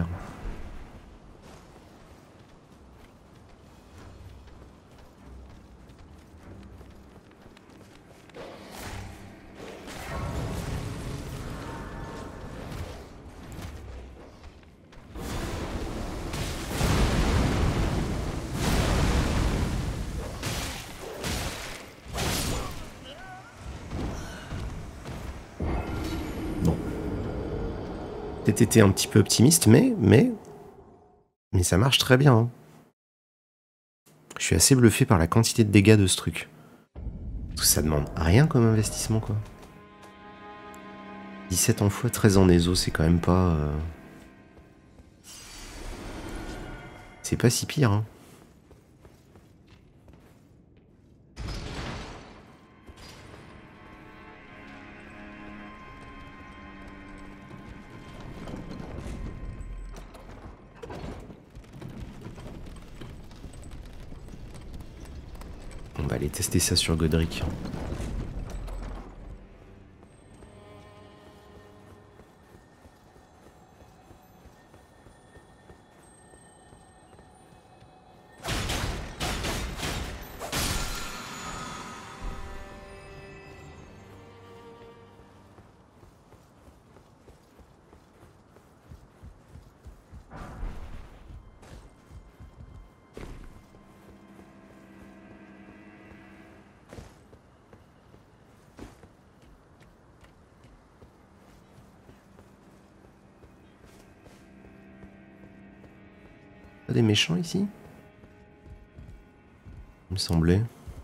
Speaker 1: Peut-être été un petit peu optimiste, mais, mais, mais ça marche très bien. Hein. Je suis assez bluffé par la quantité de dégâts de ce truc. Parce que ça demande rien comme investissement, quoi. dix-sept en fois, treize en éso, c'est quand même pas... Euh... C'est pas si pire, hein. On va aller tester ça sur Godric. Pas des méchants ici? Il me semblait.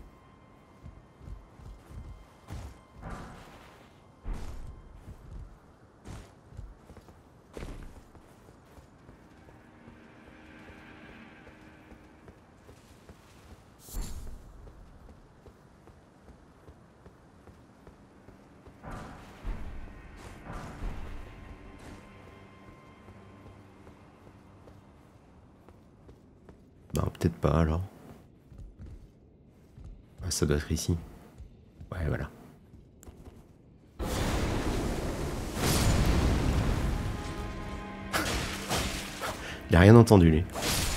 Speaker 1: Bah peut-être pas alors. Ah, ça doit être ici. Ouais voilà. Il a rien entendu lui.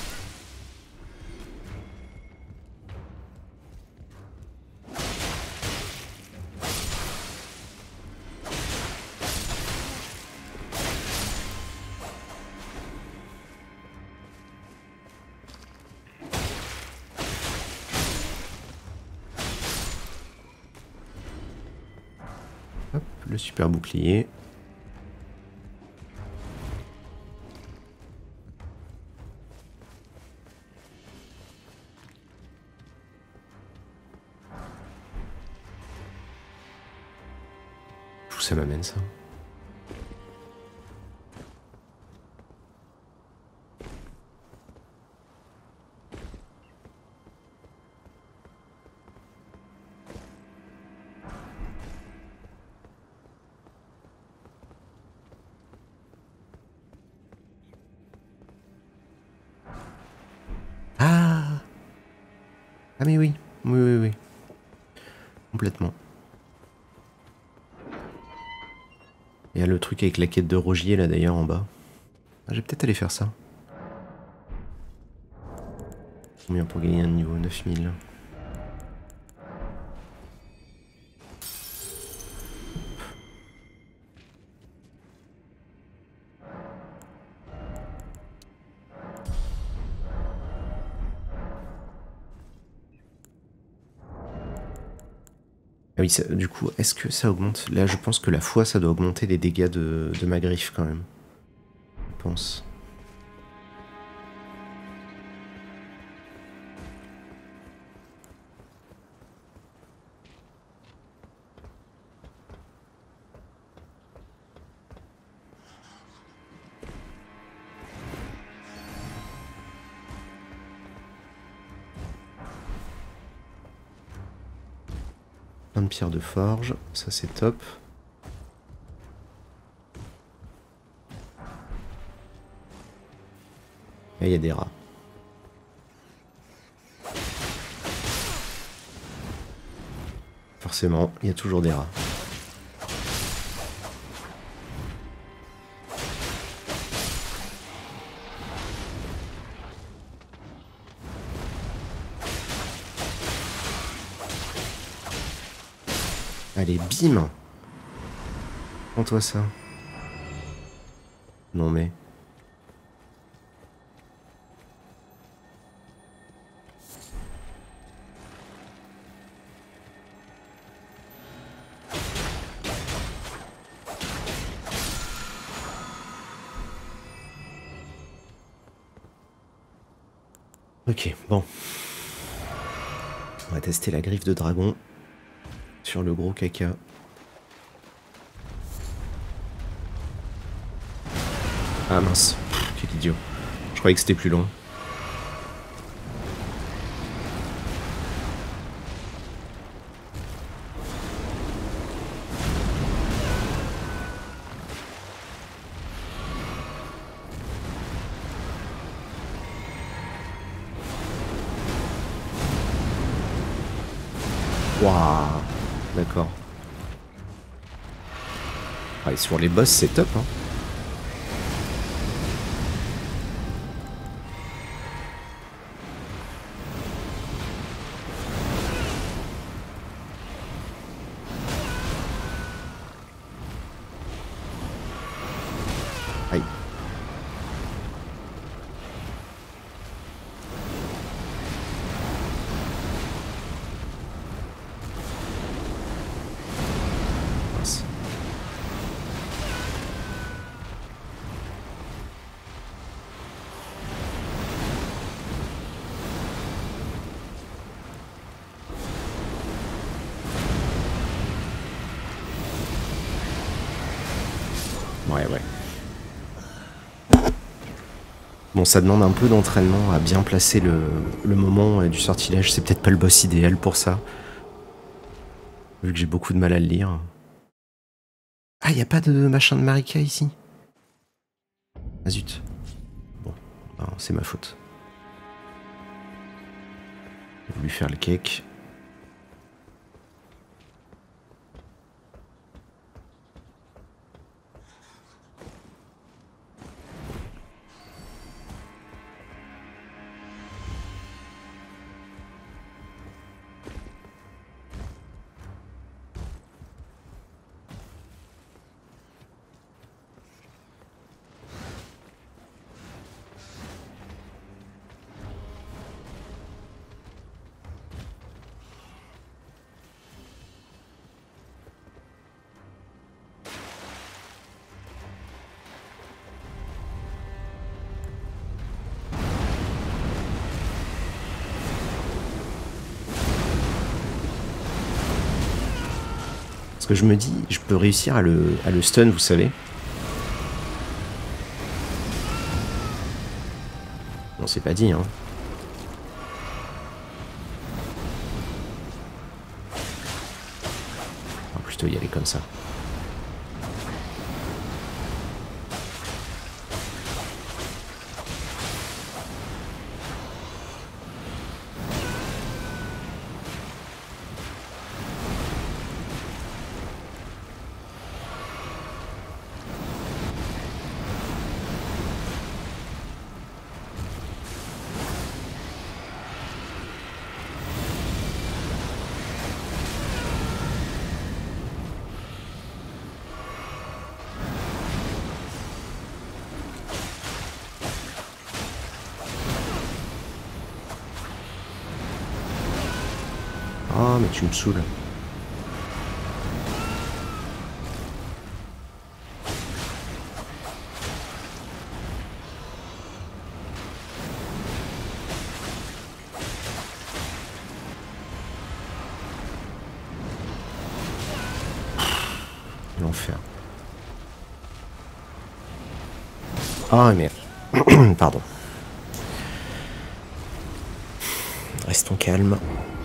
Speaker 1: Hop, le super bouclier. Où ça m'amène ça? Ah! Ah mais oui, oui, oui, oui. Complètement. Il y a le truc avec la quête de Rogier là d'ailleurs en bas. Ah, je vais peut-être aller faire ça. Combien pour gagner un niveau? neuf mille. Ah oui, ça, du coup, est-ce que ça augmente? Là, je pense que la foi, ça doit augmenter les dégâts de, de ma griffe quand même. Je pense. Plein de pierres de forge, ça c'est top. Et il y a des rats. Forcément, il y a toujours des rats. Allez, bim! Prends-toi ça. Non mais... Ok, bon. On va tester la griffe de dragon sur le gros caca. Ah mince, pff, quel idiot. Je croyais que c'était plus long. Waouh, d'accord. Ah, et sur les boss, c'est top, hein. Aïe. Mince. Ouais, ouais. Bon, ça demande un peu d'entraînement à bien placer le, le moment du sortilège. C'est peut-être pas le boss idéal pour ça. Vu que j'ai beaucoup de mal à le lire. Ah, y a pas de machin de Marika ici? Ah zut. Bon, ben, c'est ma faute. J'ai voulu faire le cake. Parce que je me dis, je peux réussir à le, à le stun, vous savez. Non, c'est pas dit, hein. On va plutôt y aller comme ça. Ah, mais tu me saoules. L'enfer. Ah, merde. Pardon. Restons calmes.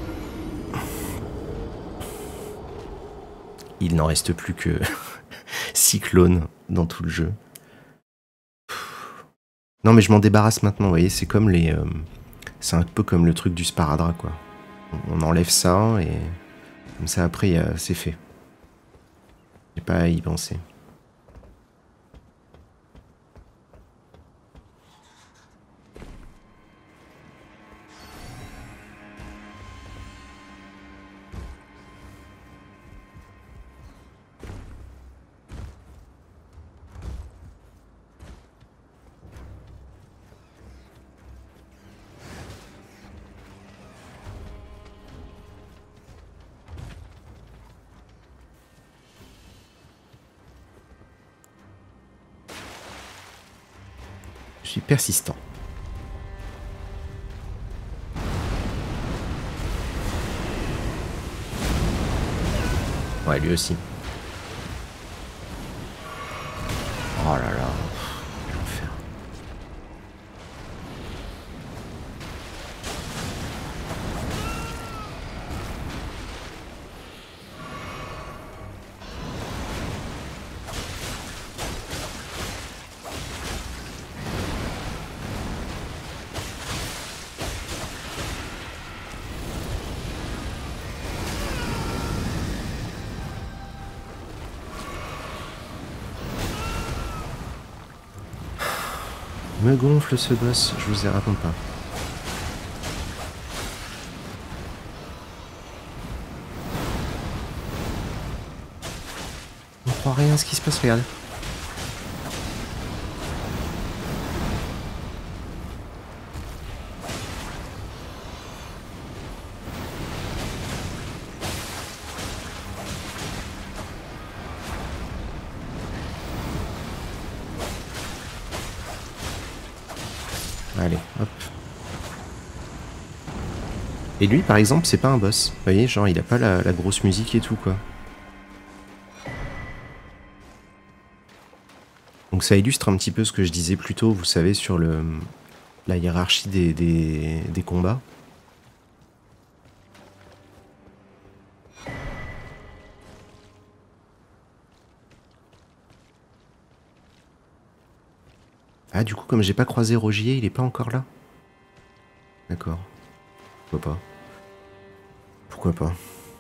Speaker 1: Il n'en reste plus que Cyclone dans tout le jeu. Non mais je m'en débarrasse maintenant, vous voyez, c'est comme les... Euh, c'est un peu comme le truc du sparadrap, quoi. On enlève ça et comme ça après c'est fait. J'ai pas à y penser. Je suis persistant. Ouais, lui aussi. Oh là là. Quel enfer. Me gonfle ce boss, je vous ai raconte pas. On comprend rien à ce qui se passe, regarde. Allez, hop. Et lui, par exemple, c'est pas un boss. Vous voyez, genre, il a pas la, la grosse musique et tout, quoi. Donc ça illustre un petit peu ce que je disais plus tôt, vous savez, sur le, la hiérarchie des, des, des combats. Ah, du coup, comme j'ai pas croisé Rogier, il est pas encore là? D'accord. Pourquoi pas? Pourquoi pas?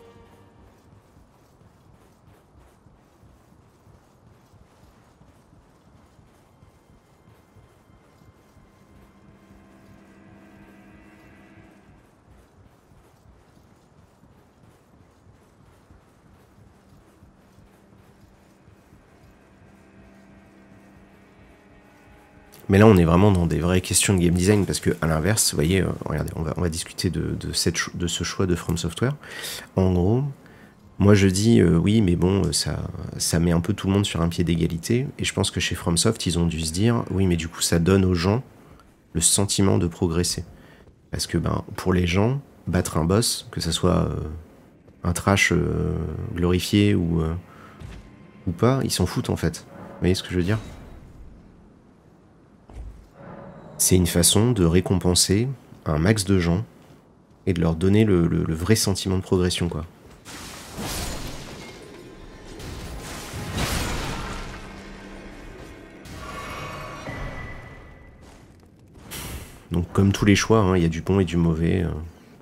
Speaker 1: Mais là, on est vraiment dans des vraies questions de game design, parce que à l'inverse, vous voyez, euh, regardez, on va, on va discuter de, de, cette, de ce choix de From Software. En gros, moi je dis euh, oui, mais bon, ça, ça met un peu tout le monde sur un pied d'égalité, et je pense que chez FromSoft, ils ont dû se dire, oui, mais du coup, ça donne aux gens le sentiment de progresser. Parce que ben, pour les gens, battre un boss, que ça soit euh, un trash euh, glorifié ou, euh, ou pas, ils s'en foutent en fait. Vous voyez ce que je veux dire? C'est une façon de récompenser un max de gens et de leur donner le, le, le vrai sentiment de progression, quoi. Donc comme tous les choix, hein, il y a du bon et du mauvais. Euh.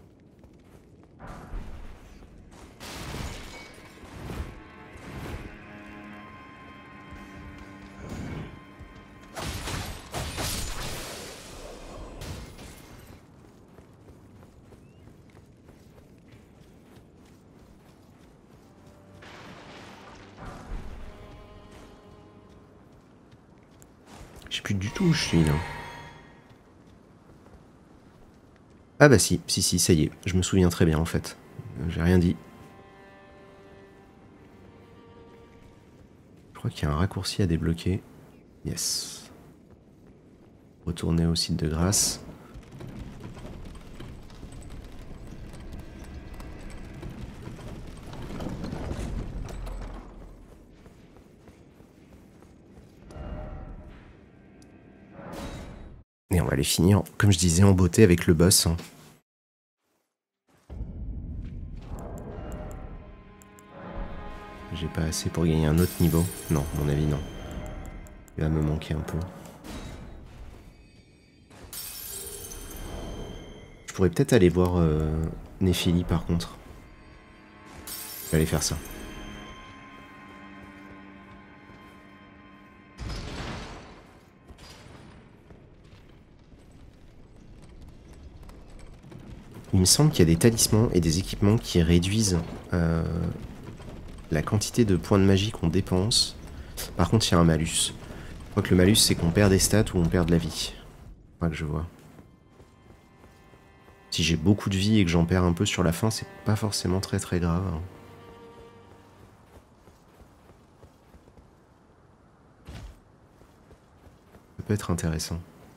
Speaker 1: Je sais plus du tout où je suis là. Ah bah si, si, si, ça y est, je me souviens très bien en fait. J'ai rien dit. Je crois qu'il y a un raccourci à débloquer. Yes. Retourner au site de grâce. Et on va les finir, comme je disais, en beauté avec le boss. J'ai pas assez pour gagner un autre niveau. Non, à mon avis, non. Il va me manquer un peu. Je pourrais peut-être aller voir euh, Néphélie par contre. Je vais aller faire ça. Il me semble qu'il y a des talismans et des équipements qui réduisent euh, la quantité de points de magie qu'on dépense. Par contre, il y a un malus. Je crois que le malus, c'est qu'on perd des stats ou on perd de la vie. Je crois que je vois. Si j'ai beaucoup de vie et que j'en perds un peu sur la fin, c'est pas forcément très très grave. Ça peut être intéressant.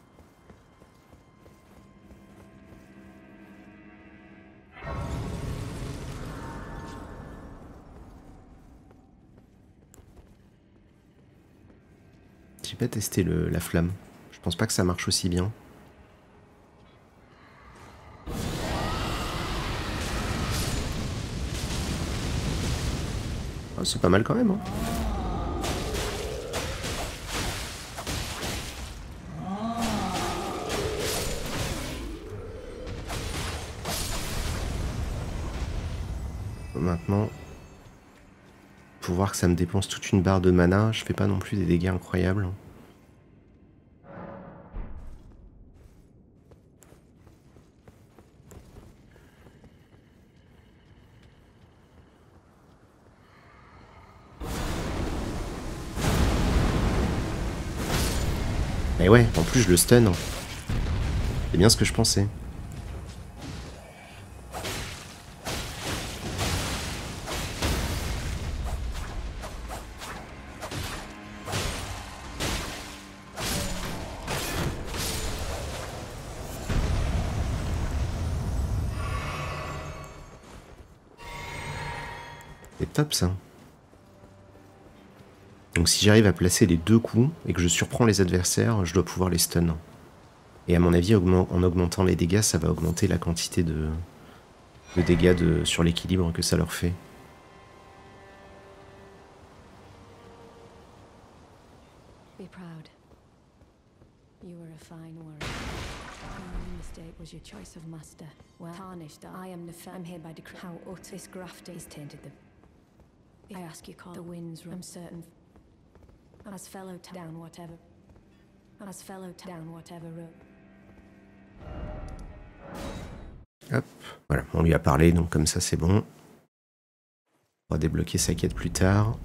Speaker 1: J'ai pas testé le, la flamme. Je pense pas que ça marche aussi bien. Oh, c'est pas mal quand même, hein. Maintenant, pour voir que ça me dépense toute une barre de mana, je fais pas non plus des dégâts incroyables. Mais ouais, en plus je le stun. C'est bien ce que je pensais. C'est top ça. Donc si j'arrive à placer les deux coups et que je surprends les adversaires, je dois pouvoir les stun. Et à mon avis, en augmentant les dégâts, ça va augmenter la quantité de, de dégâts de, sur l'équilibre que ça leur fait.
Speaker 2: Be proud. You were a fine warrior. My only mistake was your choice of master. Well, tarnished. I am the I'm here by decree. How utter this grafting is tainted them. I ask you, call the winds. I'm certain. As fellow down whatever. As fellow down whatever road.
Speaker 1: Hop, voilà, on lui a parlé, donc comme ça c'est bon. On va débloquer sa quête plus tard.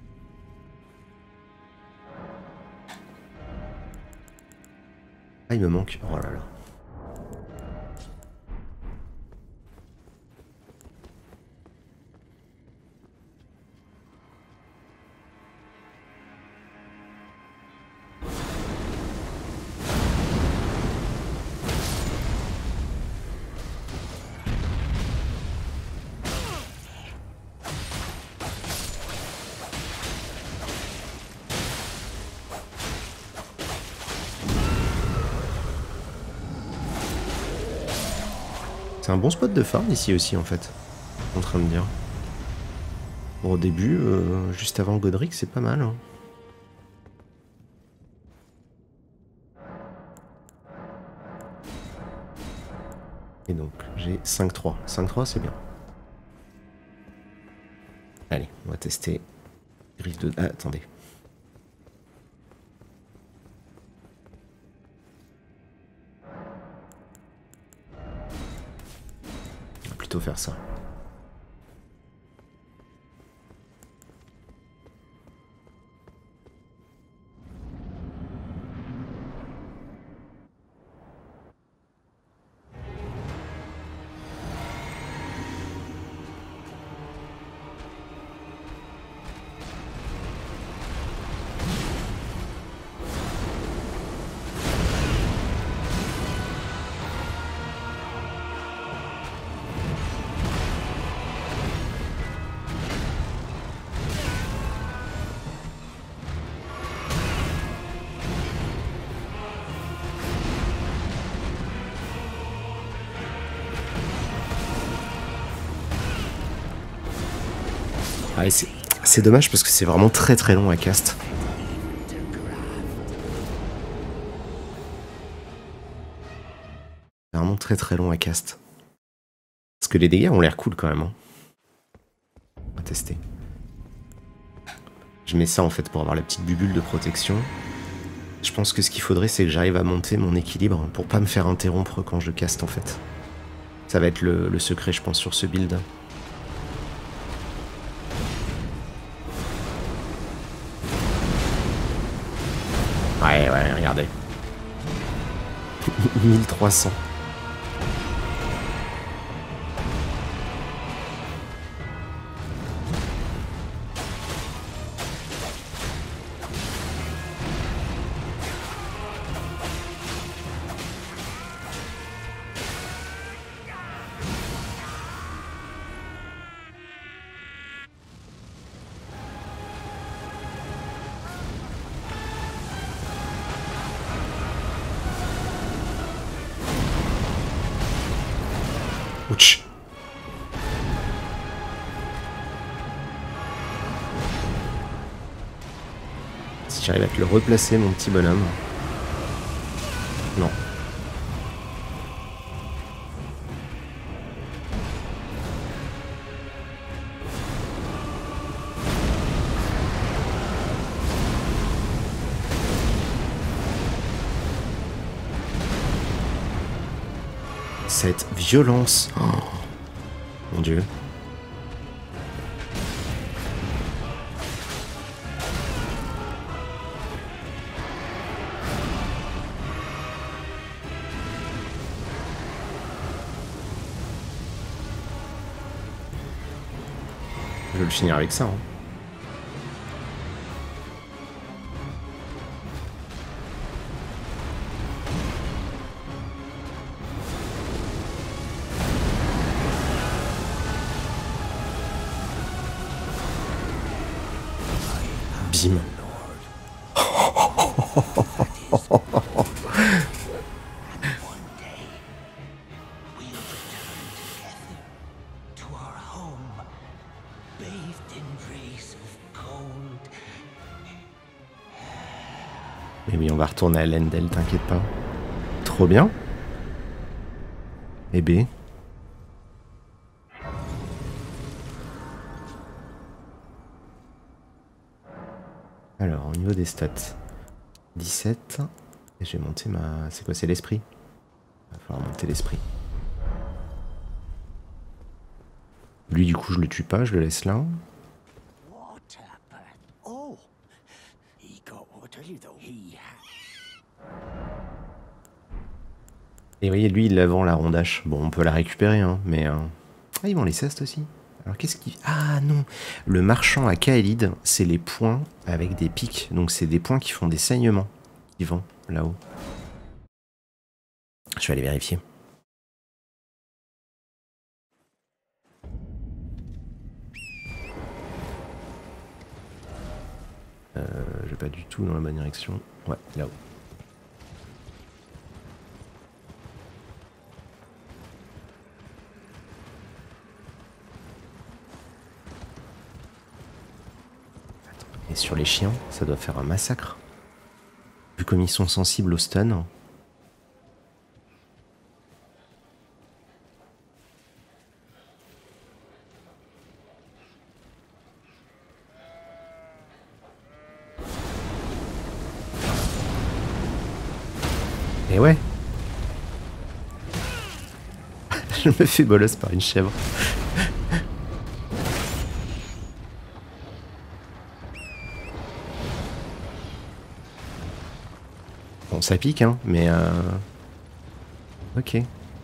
Speaker 1: Ah, il me manque. Oh là là. C'est un bon spot de farm ici aussi en fait, en train de dire. Bon, au début, euh, juste avant Godric, c'est pas mal. Hein. Et donc, j'ai cinq trois. cinq trois, c'est bien. Allez, on va tester. Griffe de... Ah, attendez. On va plutôt faire ça. Ah, c'est dommage parce que c'est vraiment très très long à cast. C'est vraiment très très long à cast. Parce que les dégâts ont l'air cool quand même. Hein. On va tester. Je mets ça en fait pour avoir la petite bubule de protection. Je pense que ce qu'il faudrait c'est que j'arrive à monter mon équilibre pour pas me faire interrompre quand je caste en fait. Ça va être le, le secret je pense sur ce build. Ouais, ouais, regardez. mille trois cents. Ouch. Si j'arrive à te le replacer, mon petit bonhomme. Non. Cette violence. Oh, mon Dieu. Je vais le finir avec ça. Hein. Bim. Mais oui, on va retourner à Lendel, t'inquiète pas. Trop bien. Et B. Alors, au niveau des stats, dix-sept. Et je vais monter ma... C'est quoi, c'est l'esprit? Il va falloir monter l'esprit. Lui, du coup, je le tue pas, je le laisse là. Et vous voyez, lui, il la vend la rondache. Bon, on peut la récupérer, hein, mais... Euh... Ah, ils vend les cestes aussi. Alors, qu'est-ce qu'il... Ah, non. Le marchand à Kaelid, c'est les points avec des pics. Donc, c'est des points qui font des saignements. Qui vend, là-haut. Je vais aller vérifier. Euh, je vais pas du tout dans la bonne direction. Ouais, là-haut. Et sur les chiens, ça doit faire un massacre. Vu comme ils sont sensibles au stun. Et ouais. Je me fais bolosse par une chèvre. Bon, ça pique, hein, mais... Euh... Ok.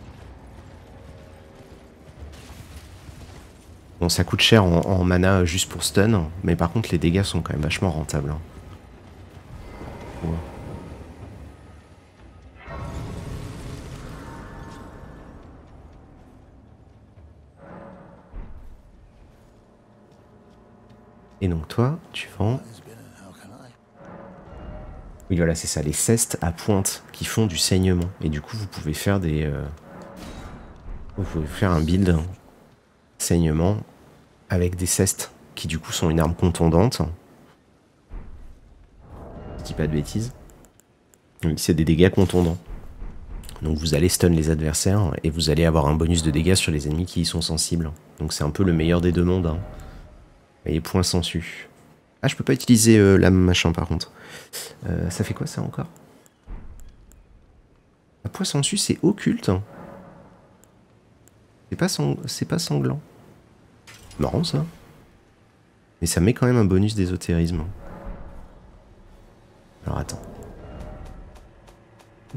Speaker 1: Bon, ça coûte cher en, en mana juste pour stun, mais par contre, les dégâts sont quand même vachement rentables. Hein. Ouais. Et donc toi, tu vends... Oui, voilà, c'est ça, les cestes à pointe qui font du saignement. Et du coup, vous pouvez faire des... Euh... Vous pouvez faire un build hein, saignement avec des cestes qui du coup sont une arme contondante. Je dis pas de bêtises. Oui, c'est des dégâts contondants. Donc vous allez stun les adversaires et vous allez avoir un bonus de dégâts sur les ennemis qui y sont sensibles. Donc c'est un peu le meilleur des deux mondes. Hein. Et point sensu. Ah, je peux pas utiliser euh, l'âme machin par contre. Euh, ça fait quoi ça encore? La point sensu c'est occulte. C'est pas, sang... c'est pas sanglant. Marrant ça. Mais ça met quand même un bonus d'ésotérisme. Alors attends. Mmh.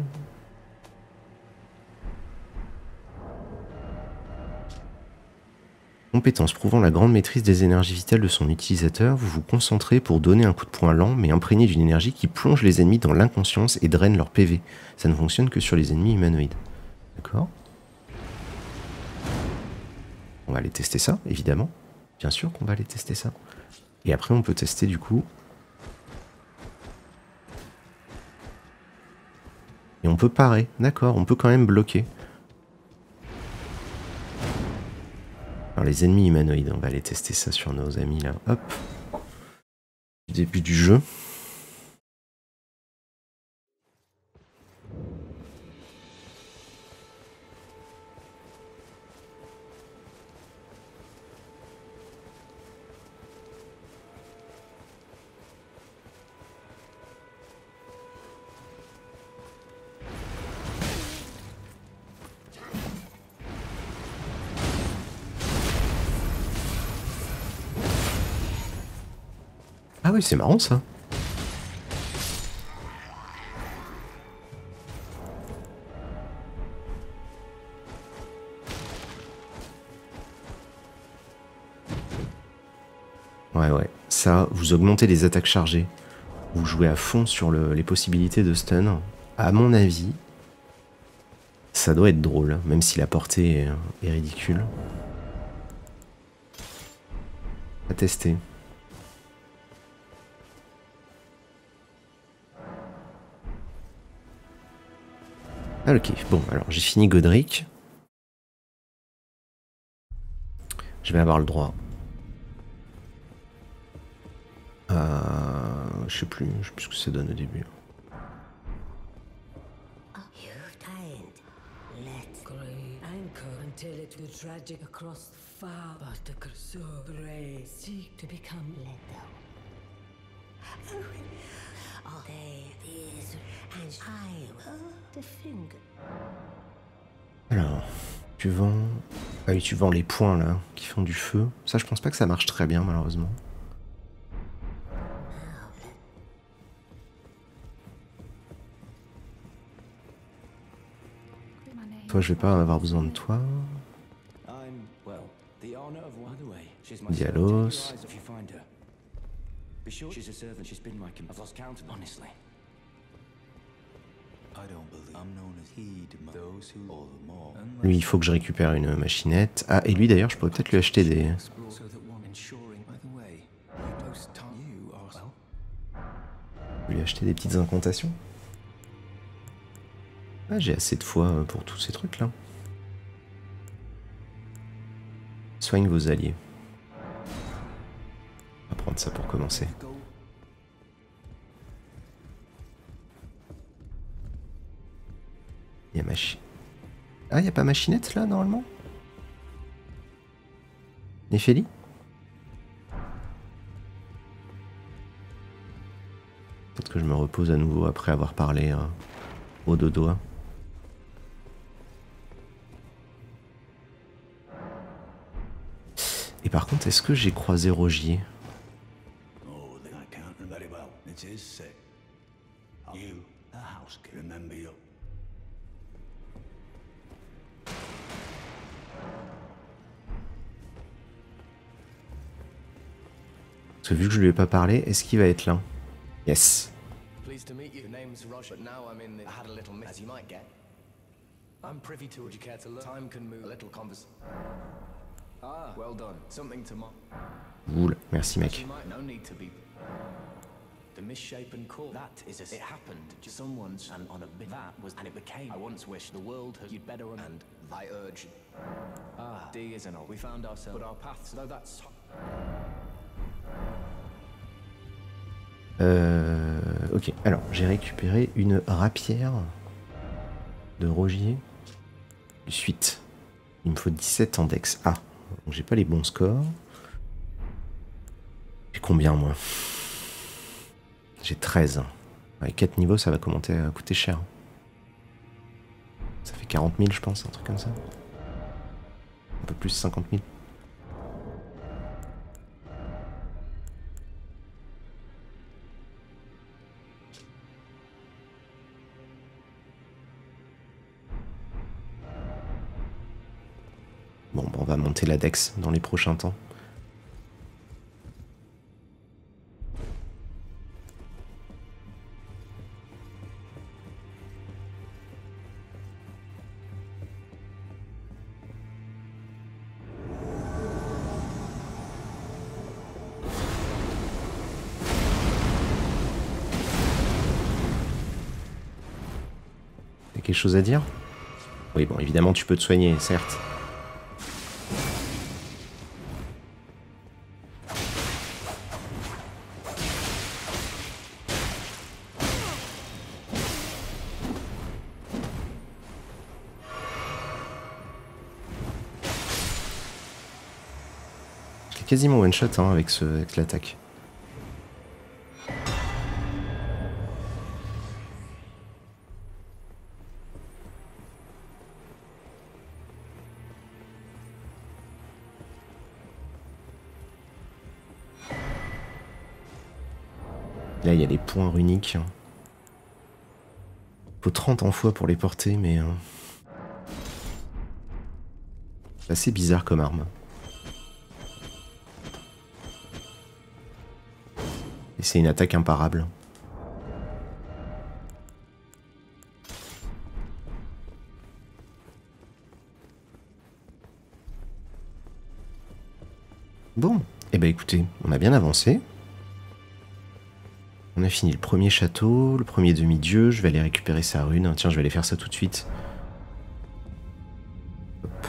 Speaker 1: Compétence prouvant la grande maîtrise des énergies vitales de son utilisateur, vous vous concentrez pour donner un coup de poing lent mais imprégné d'une énergie qui plonge les ennemis dans l'inconscience et draine leur P V. Ça ne fonctionne que sur les ennemis humanoïdes. D'accord? On va aller tester ça, évidemment. Bien sûr qu'on va aller tester ça. Et après on peut tester du coup... Et on peut parer, d'accord, on peut quand même bloquer. Alors les ennemis humanoïdes, on va aller tester ça sur nos amis là. Hop. Du début du jeu. Ah oui, c'est marrant ça. Ouais, ouais. Ça, vous augmentez les attaques chargées. Vous jouez à fond sur le, les possibilités de stun. À mon avis, ça doit être drôle, même si la portée est, est ridicule. À tester. Ah, ok, bon, alors j'ai fini Godric. Je vais avoir le droit Euh, je sais plus, je sais plus ce que ça donne au début. Alors, tu vends... Ah oui, tu vends les points là, qui font du feu. Ça, je pense pas que ça marche très bien, malheureusement. Toi, je vais pas avoir besoin de toi. Dialos. Lui, il faut que je récupère une machinette. Ah, et lui d'ailleurs, je pourrais peut-être lui acheter des... lui acheter des petites incantations. Ah, j'ai assez de foi pour tous ces trucs-là. Soigne vos alliés. On va prendre ça pour commencer. Il y a machi... Ah, il n'y a pas machinette là, normalement? Néphélie? Peut-être que je me repose à nouveau après avoir parlé euh, au dodo. Et par contre, est-ce que j'ai croisé Rogier? Parce que vu que je lui ai pas parlé, est-ce qu'il va être là? Yes. Cool, merci mec. The misshapen core. That is a, it happened. Someone's and on a bit that was and it became. I once wished the world had you'd better and I urge. Ah, D isn't all. We found ourselves. But our paths. No, that's. Euh, ok, alors j'ai récupéré une rapière de Rogier. Suite. Il me faut dix-sept en dex. Ah, donc j'ai pas les bons scores. J'ai combien moi? J'ai treize. Avec quatre niveaux, ça va commencer à coûter cher. Ça fait quarante mille, je pense, un truc comme ça. Un peu plus, cinquante mille. Bon, on va monter la dex dans les prochains temps. Quelque chose à dire? Oui, bon, évidemment, tu peux te soigner, certes. J'ai quasiment one shot hein, avec, ce, avec l'attaque. Là, il y a les points runiques. Faut trente en fois pour les porter, mais... Euh... c'est assez bizarre comme arme. Et c'est une attaque imparable. Bon, eh ben écoutez, on a bien avancé. On a fini le premier château, le premier demi-dieu, je vais aller récupérer sa rune. Tiens, je vais aller faire ça tout de suite. Hop.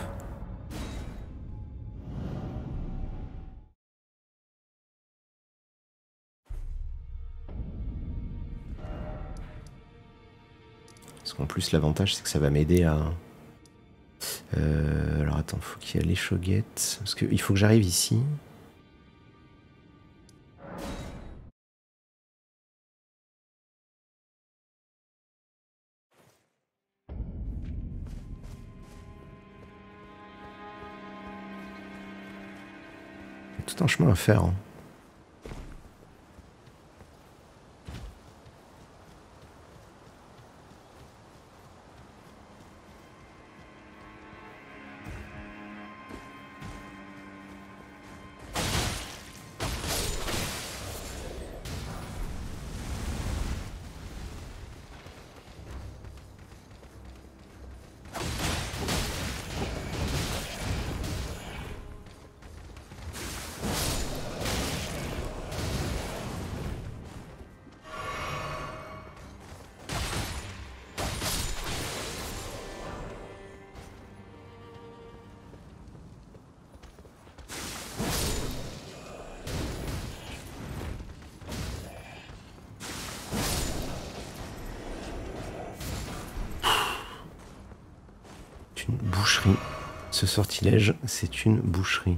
Speaker 1: Parce qu'en plus, l'avantage, c'est que ça va m'aider à... Euh, alors attends, faut qu'il y ait l'échauguette. Parce qu'il faut que j'arrive ici. Il y a tout un chemin à faire. Hein. Une boucherie. Ce sortilège, c'est une boucherie.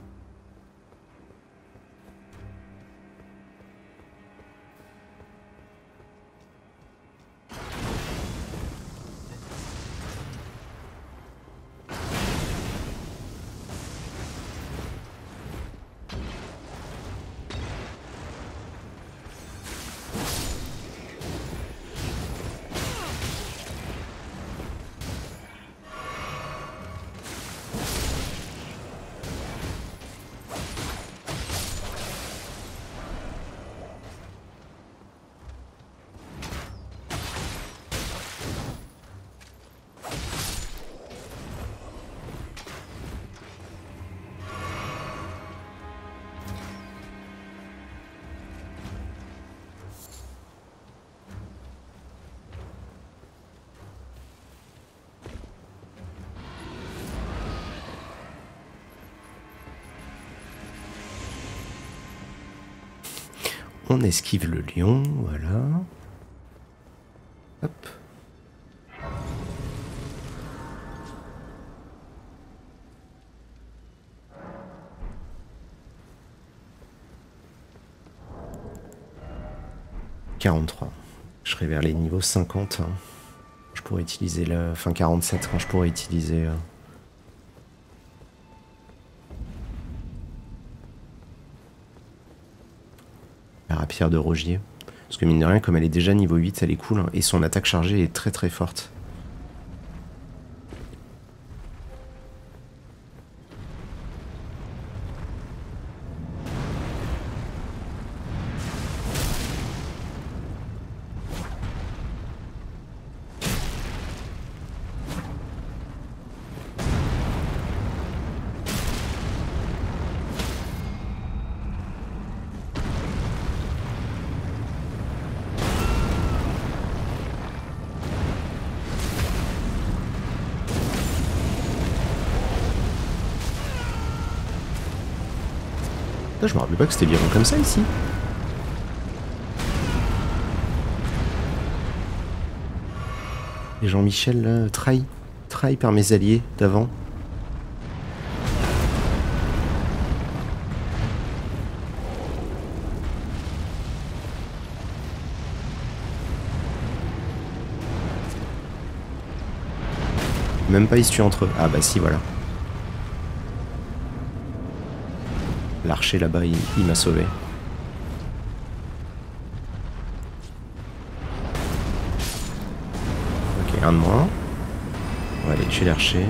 Speaker 1: On esquive le lion, voilà. Hop. quarante-trois. Je serai vers les niveaux cinquante. Hein. Je pourrais utiliser la... Enfin quarante-sept quand je pourrais utiliser... Euh... la rapière de Rogier. Parce que mine de rien, comme elle est déjà niveau huit, elle est cool. Hein, et son attaque chargée est très très forte. Je me rappelle pas que c'était bien comme ça ici. Et Jean-Michel là, trahi. Trahi par mes alliés d'avant. Même pas ils se tuent entre eux. Ah bah si, voilà. L'archer là-bas, il, il m'a sauvé. Ok, un de moins. On va aller chez l'archer.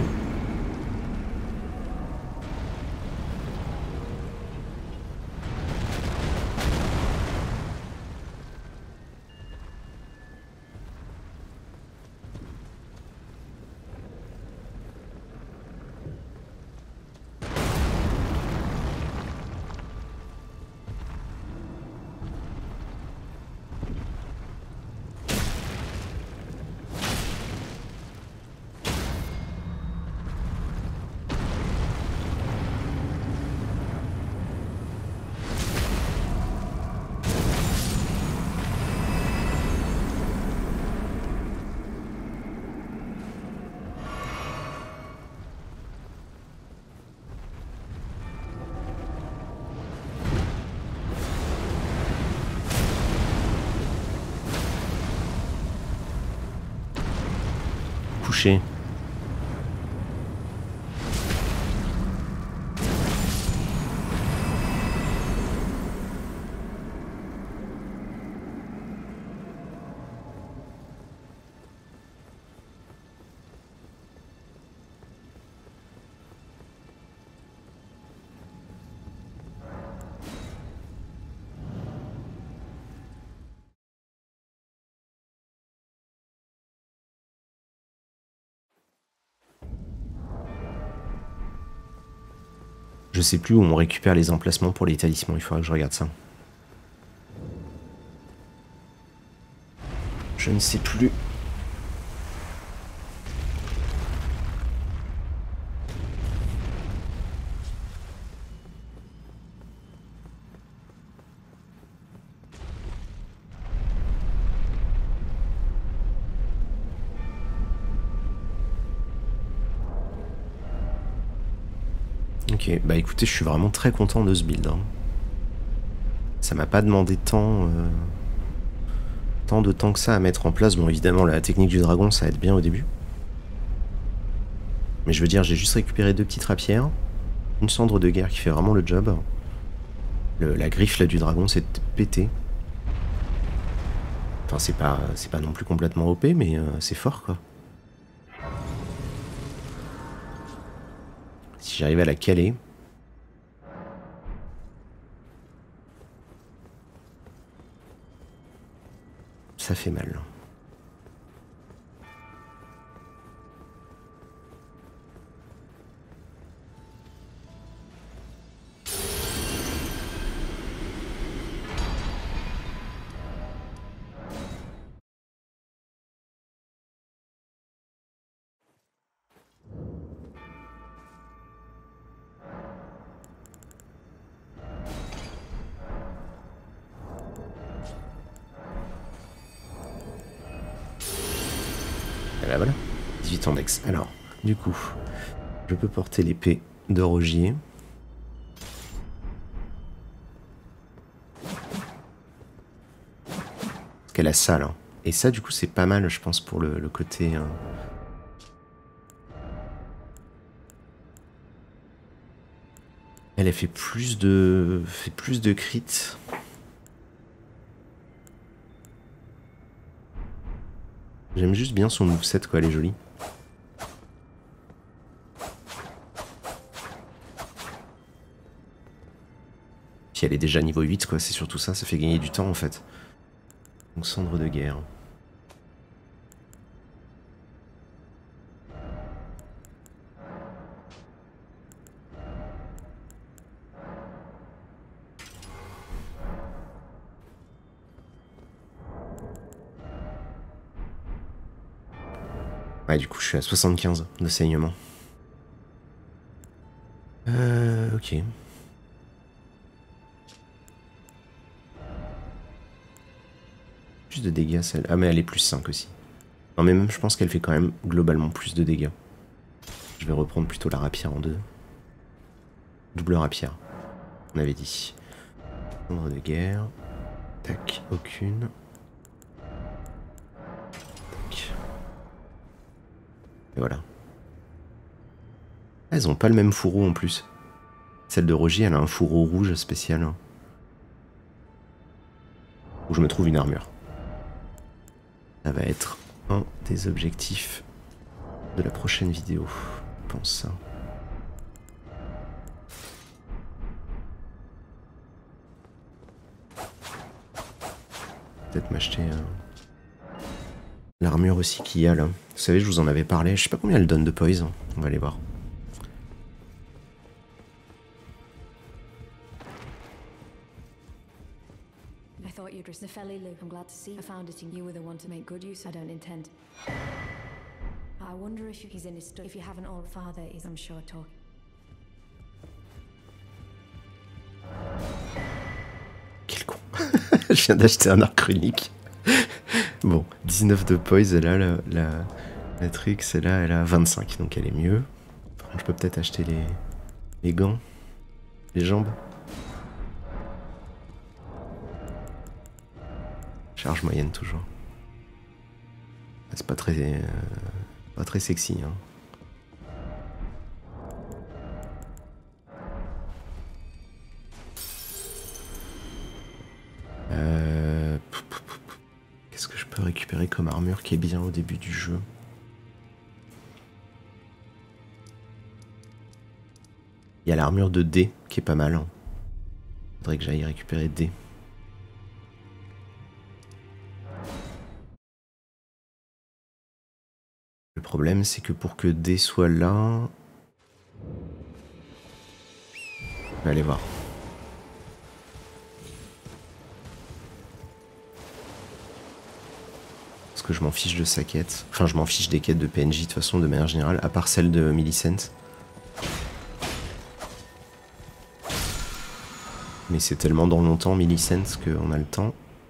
Speaker 1: touché. Je sais plus où on récupère les emplacements pour les talismans, il faudra que je regarde ça. Je ne sais plus. Ok, bah écoutez, je suis vraiment très content de ce build. Hein. Ça m'a pas demandé tant, euh, tant de temps que ça à mettre en place. Bon, évidemment, la technique du dragon, ça aide bien au début. Mais je veux dire, j'ai juste récupéré deux petites rapières, une cendre de guerre qui fait vraiment le job. Le, la griffe là du dragon, c'est pété. Enfin, c'est pas, c'est pas non plus complètement O P, mais euh, c'est fort, quoi. Si j'arrive à la caler... Ça fait mal. Et là voilà, dix-huit en dex. Alors, du coup, je peux porter l'épée de Rogier. Parce qu'elle a ça là. Et ça, du coup, c'est pas mal, je pense, pour le, le côté... Hein. Elle a fait plus de... fait plus de crits. J'aime juste bien son moveset, quoi, elle est jolie. Puis elle est déjà niveau huit, quoi, c'est surtout ça, ça fait gagner du temps, en fait. Donc, cendre de guerre. Ouais, du coup, je suis à soixante-quinze de saignement. Euh, ok. Plus de dégâts, celle. Ah, mais elle est plus cinq aussi. Non, mais même, je pense qu'elle fait quand même globalement plus de dégâts. Je vais reprendre plutôt la rapière en deux. Double rapière. On avait dit. Cendre de guerre. Tac, aucune. Tac. Et voilà. Elles ont pas le même fourreau en plus. Celle de Rogier, elle a un fourreau rouge spécial. Où je me trouve une armure. Ça va être un des objectifs de la prochaine vidéo. Je pense ça. Peut-être m'acheter euh, l'armure aussi qu'il y a là. Vous savez, je vous en avais parlé. Je sais pas combien elle donne de poise. On va aller voir.
Speaker 2: Nepheli Luke, I'm glad to see I found it in you were the one to make good use. I don't intend. I wonder if he's in his study. If you haven't all, father is, I'm sure, talking.
Speaker 1: Quel con. Je viens d'acheter un arc runique. Bon, dix-neuf de poise, et là, la, la, la trick, c'est là, elle a vingt-cinq, donc elle est mieux. Par contre, je peux peut-être acheter les, les gants, les jambes. Charge moyenne toujours. C'est pas très... Euh, Pas très sexy, hein. Euh... Qu'est-ce que je peux récupérer comme armure qui est bien au début du jeu? Il y a l'armure de D qui est pas mal. Faudrait que j'aille récupérer D. Le problème, c'est que pour que D soit là... Je vais aller voir. Parce que je m'en fiche de sa quête. Enfin, je m'en fiche des quêtes de P N J de toute façon, de manière générale, à part celle de Millicent. Mais c'est tellement dans longtemps, Millicent, qu'on a le temps.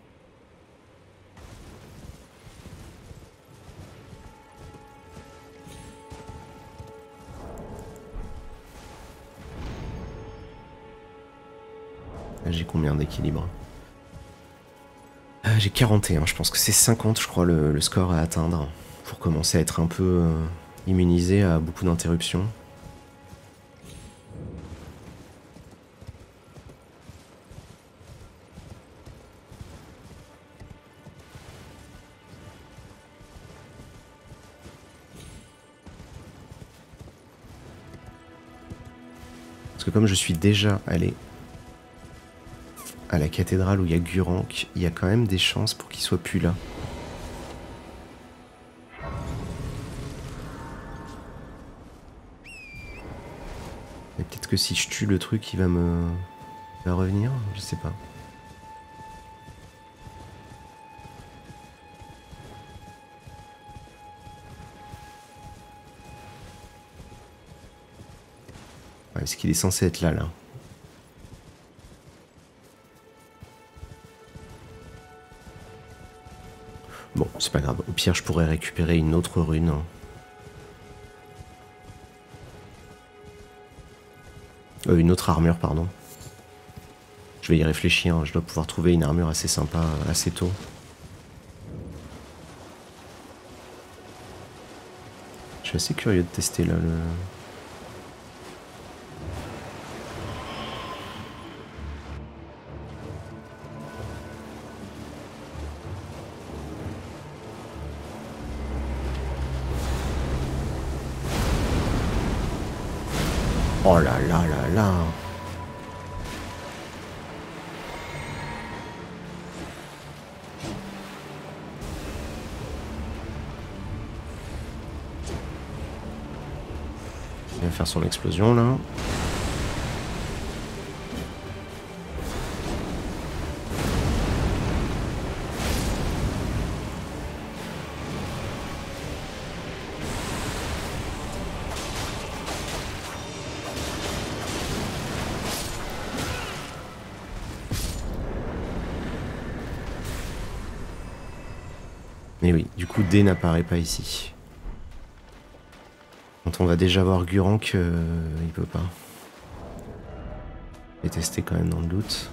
Speaker 1: Là, j'ai combien d'équilibre? euh, J'ai quarante et un, je pense que c'est cinquante, je crois, le, le score à atteindre. Pour commencer à être un peu euh, immunisé à beaucoup d'interruptions. Parce que comme je suis déjà allé à la cathédrale où il y a Gurranq, il y a quand même des chances pour qu'il soit plus là. Et peut-être que si je tue le truc, il va me... il va revenir, je sais pas. Ouais, parce qu'il est censé être là, là. Bon, c'est pas grave. Au pire, je pourrais récupérer une autre rune. Euh, une autre armure, pardon. Je vais y réfléchir. Je dois pouvoir trouver une armure assez sympa, assez tôt. Je suis assez curieux de tester, là, le... Oh là là là là. Il va faire son explosion là. Mais oui, du coup D n'apparaît pas ici. Quand on va déjà voir Gurranq, euh, il peut pas. Je vais tester quand même dans le doute.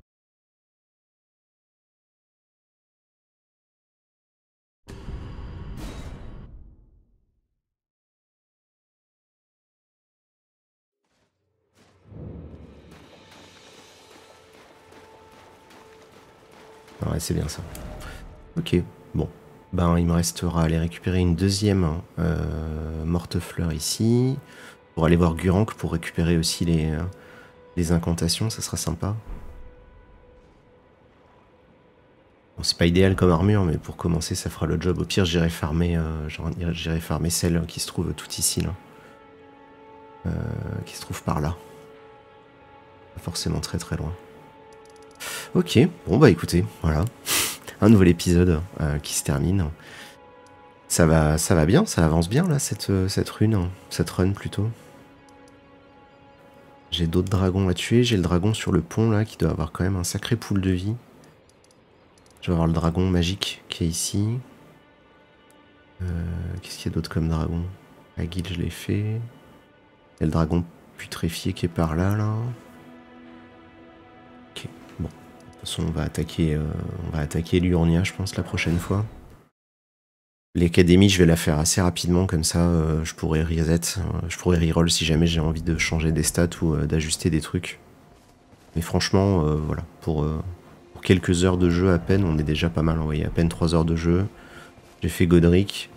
Speaker 1: Ouais, c'est bien ça. Ok, bon. Ben, il me restera à aller récupérer une deuxième euh, morte-fleur ici. Pour aller voir Gurranq pour récupérer aussi les, euh, les incantations, ça sera sympa. Bon, c'est pas idéal comme armure, mais pour commencer, ça fera le job. Au pire, j'irai farmer, euh, j'irai farmer celle qui se trouve tout ici, là. Euh, qui se trouve par là. Pas forcément très très loin. Ok, bon bah écoutez, voilà. Un nouvel épisode euh, qui se termine. Ça va, ça va bien, ça avance bien là, cette, cette rune, cette run plutôt. J'ai d'autres dragons à tuer, j'ai le dragon sur le pont là qui doit avoir quand même un sacré pool de vie. Je vais avoir le dragon magique qui est ici. Euh, Qu'est-ce qu'il y a d'autre comme dragon? La guilde je l'ai fait. Il y a le dragon putréfié qui est par là là. Ok, bon. De toute façon on va attaquer, euh, on va attaquer Liurnia je pense la prochaine fois. L'académie, je vais la faire assez rapidement, comme ça euh, je pourrais reset, euh, je pourrais reroll si jamais j'ai envie de changer des stats ou euh, d'ajuster des trucs. Mais franchement, euh, voilà, pour, euh, pour quelques heures de jeu à peine, on est déjà pas mal envoyé. À peine trois heures de jeu. J'ai fait Godric.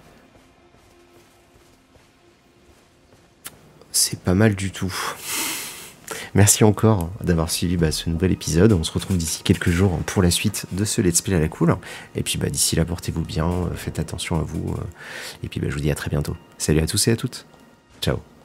Speaker 1: C'est pas mal du tout. Merci encore d'avoir suivi bah, ce nouvel épisode. On se retrouve d'ici quelques jours pour la suite de ce let's play à la cool. Et puis bah, d'ici là, portez-vous bien, faites attention à vous. Et puis bah, je vous dis à très bientôt. Salut à tous et à toutes. Ciao.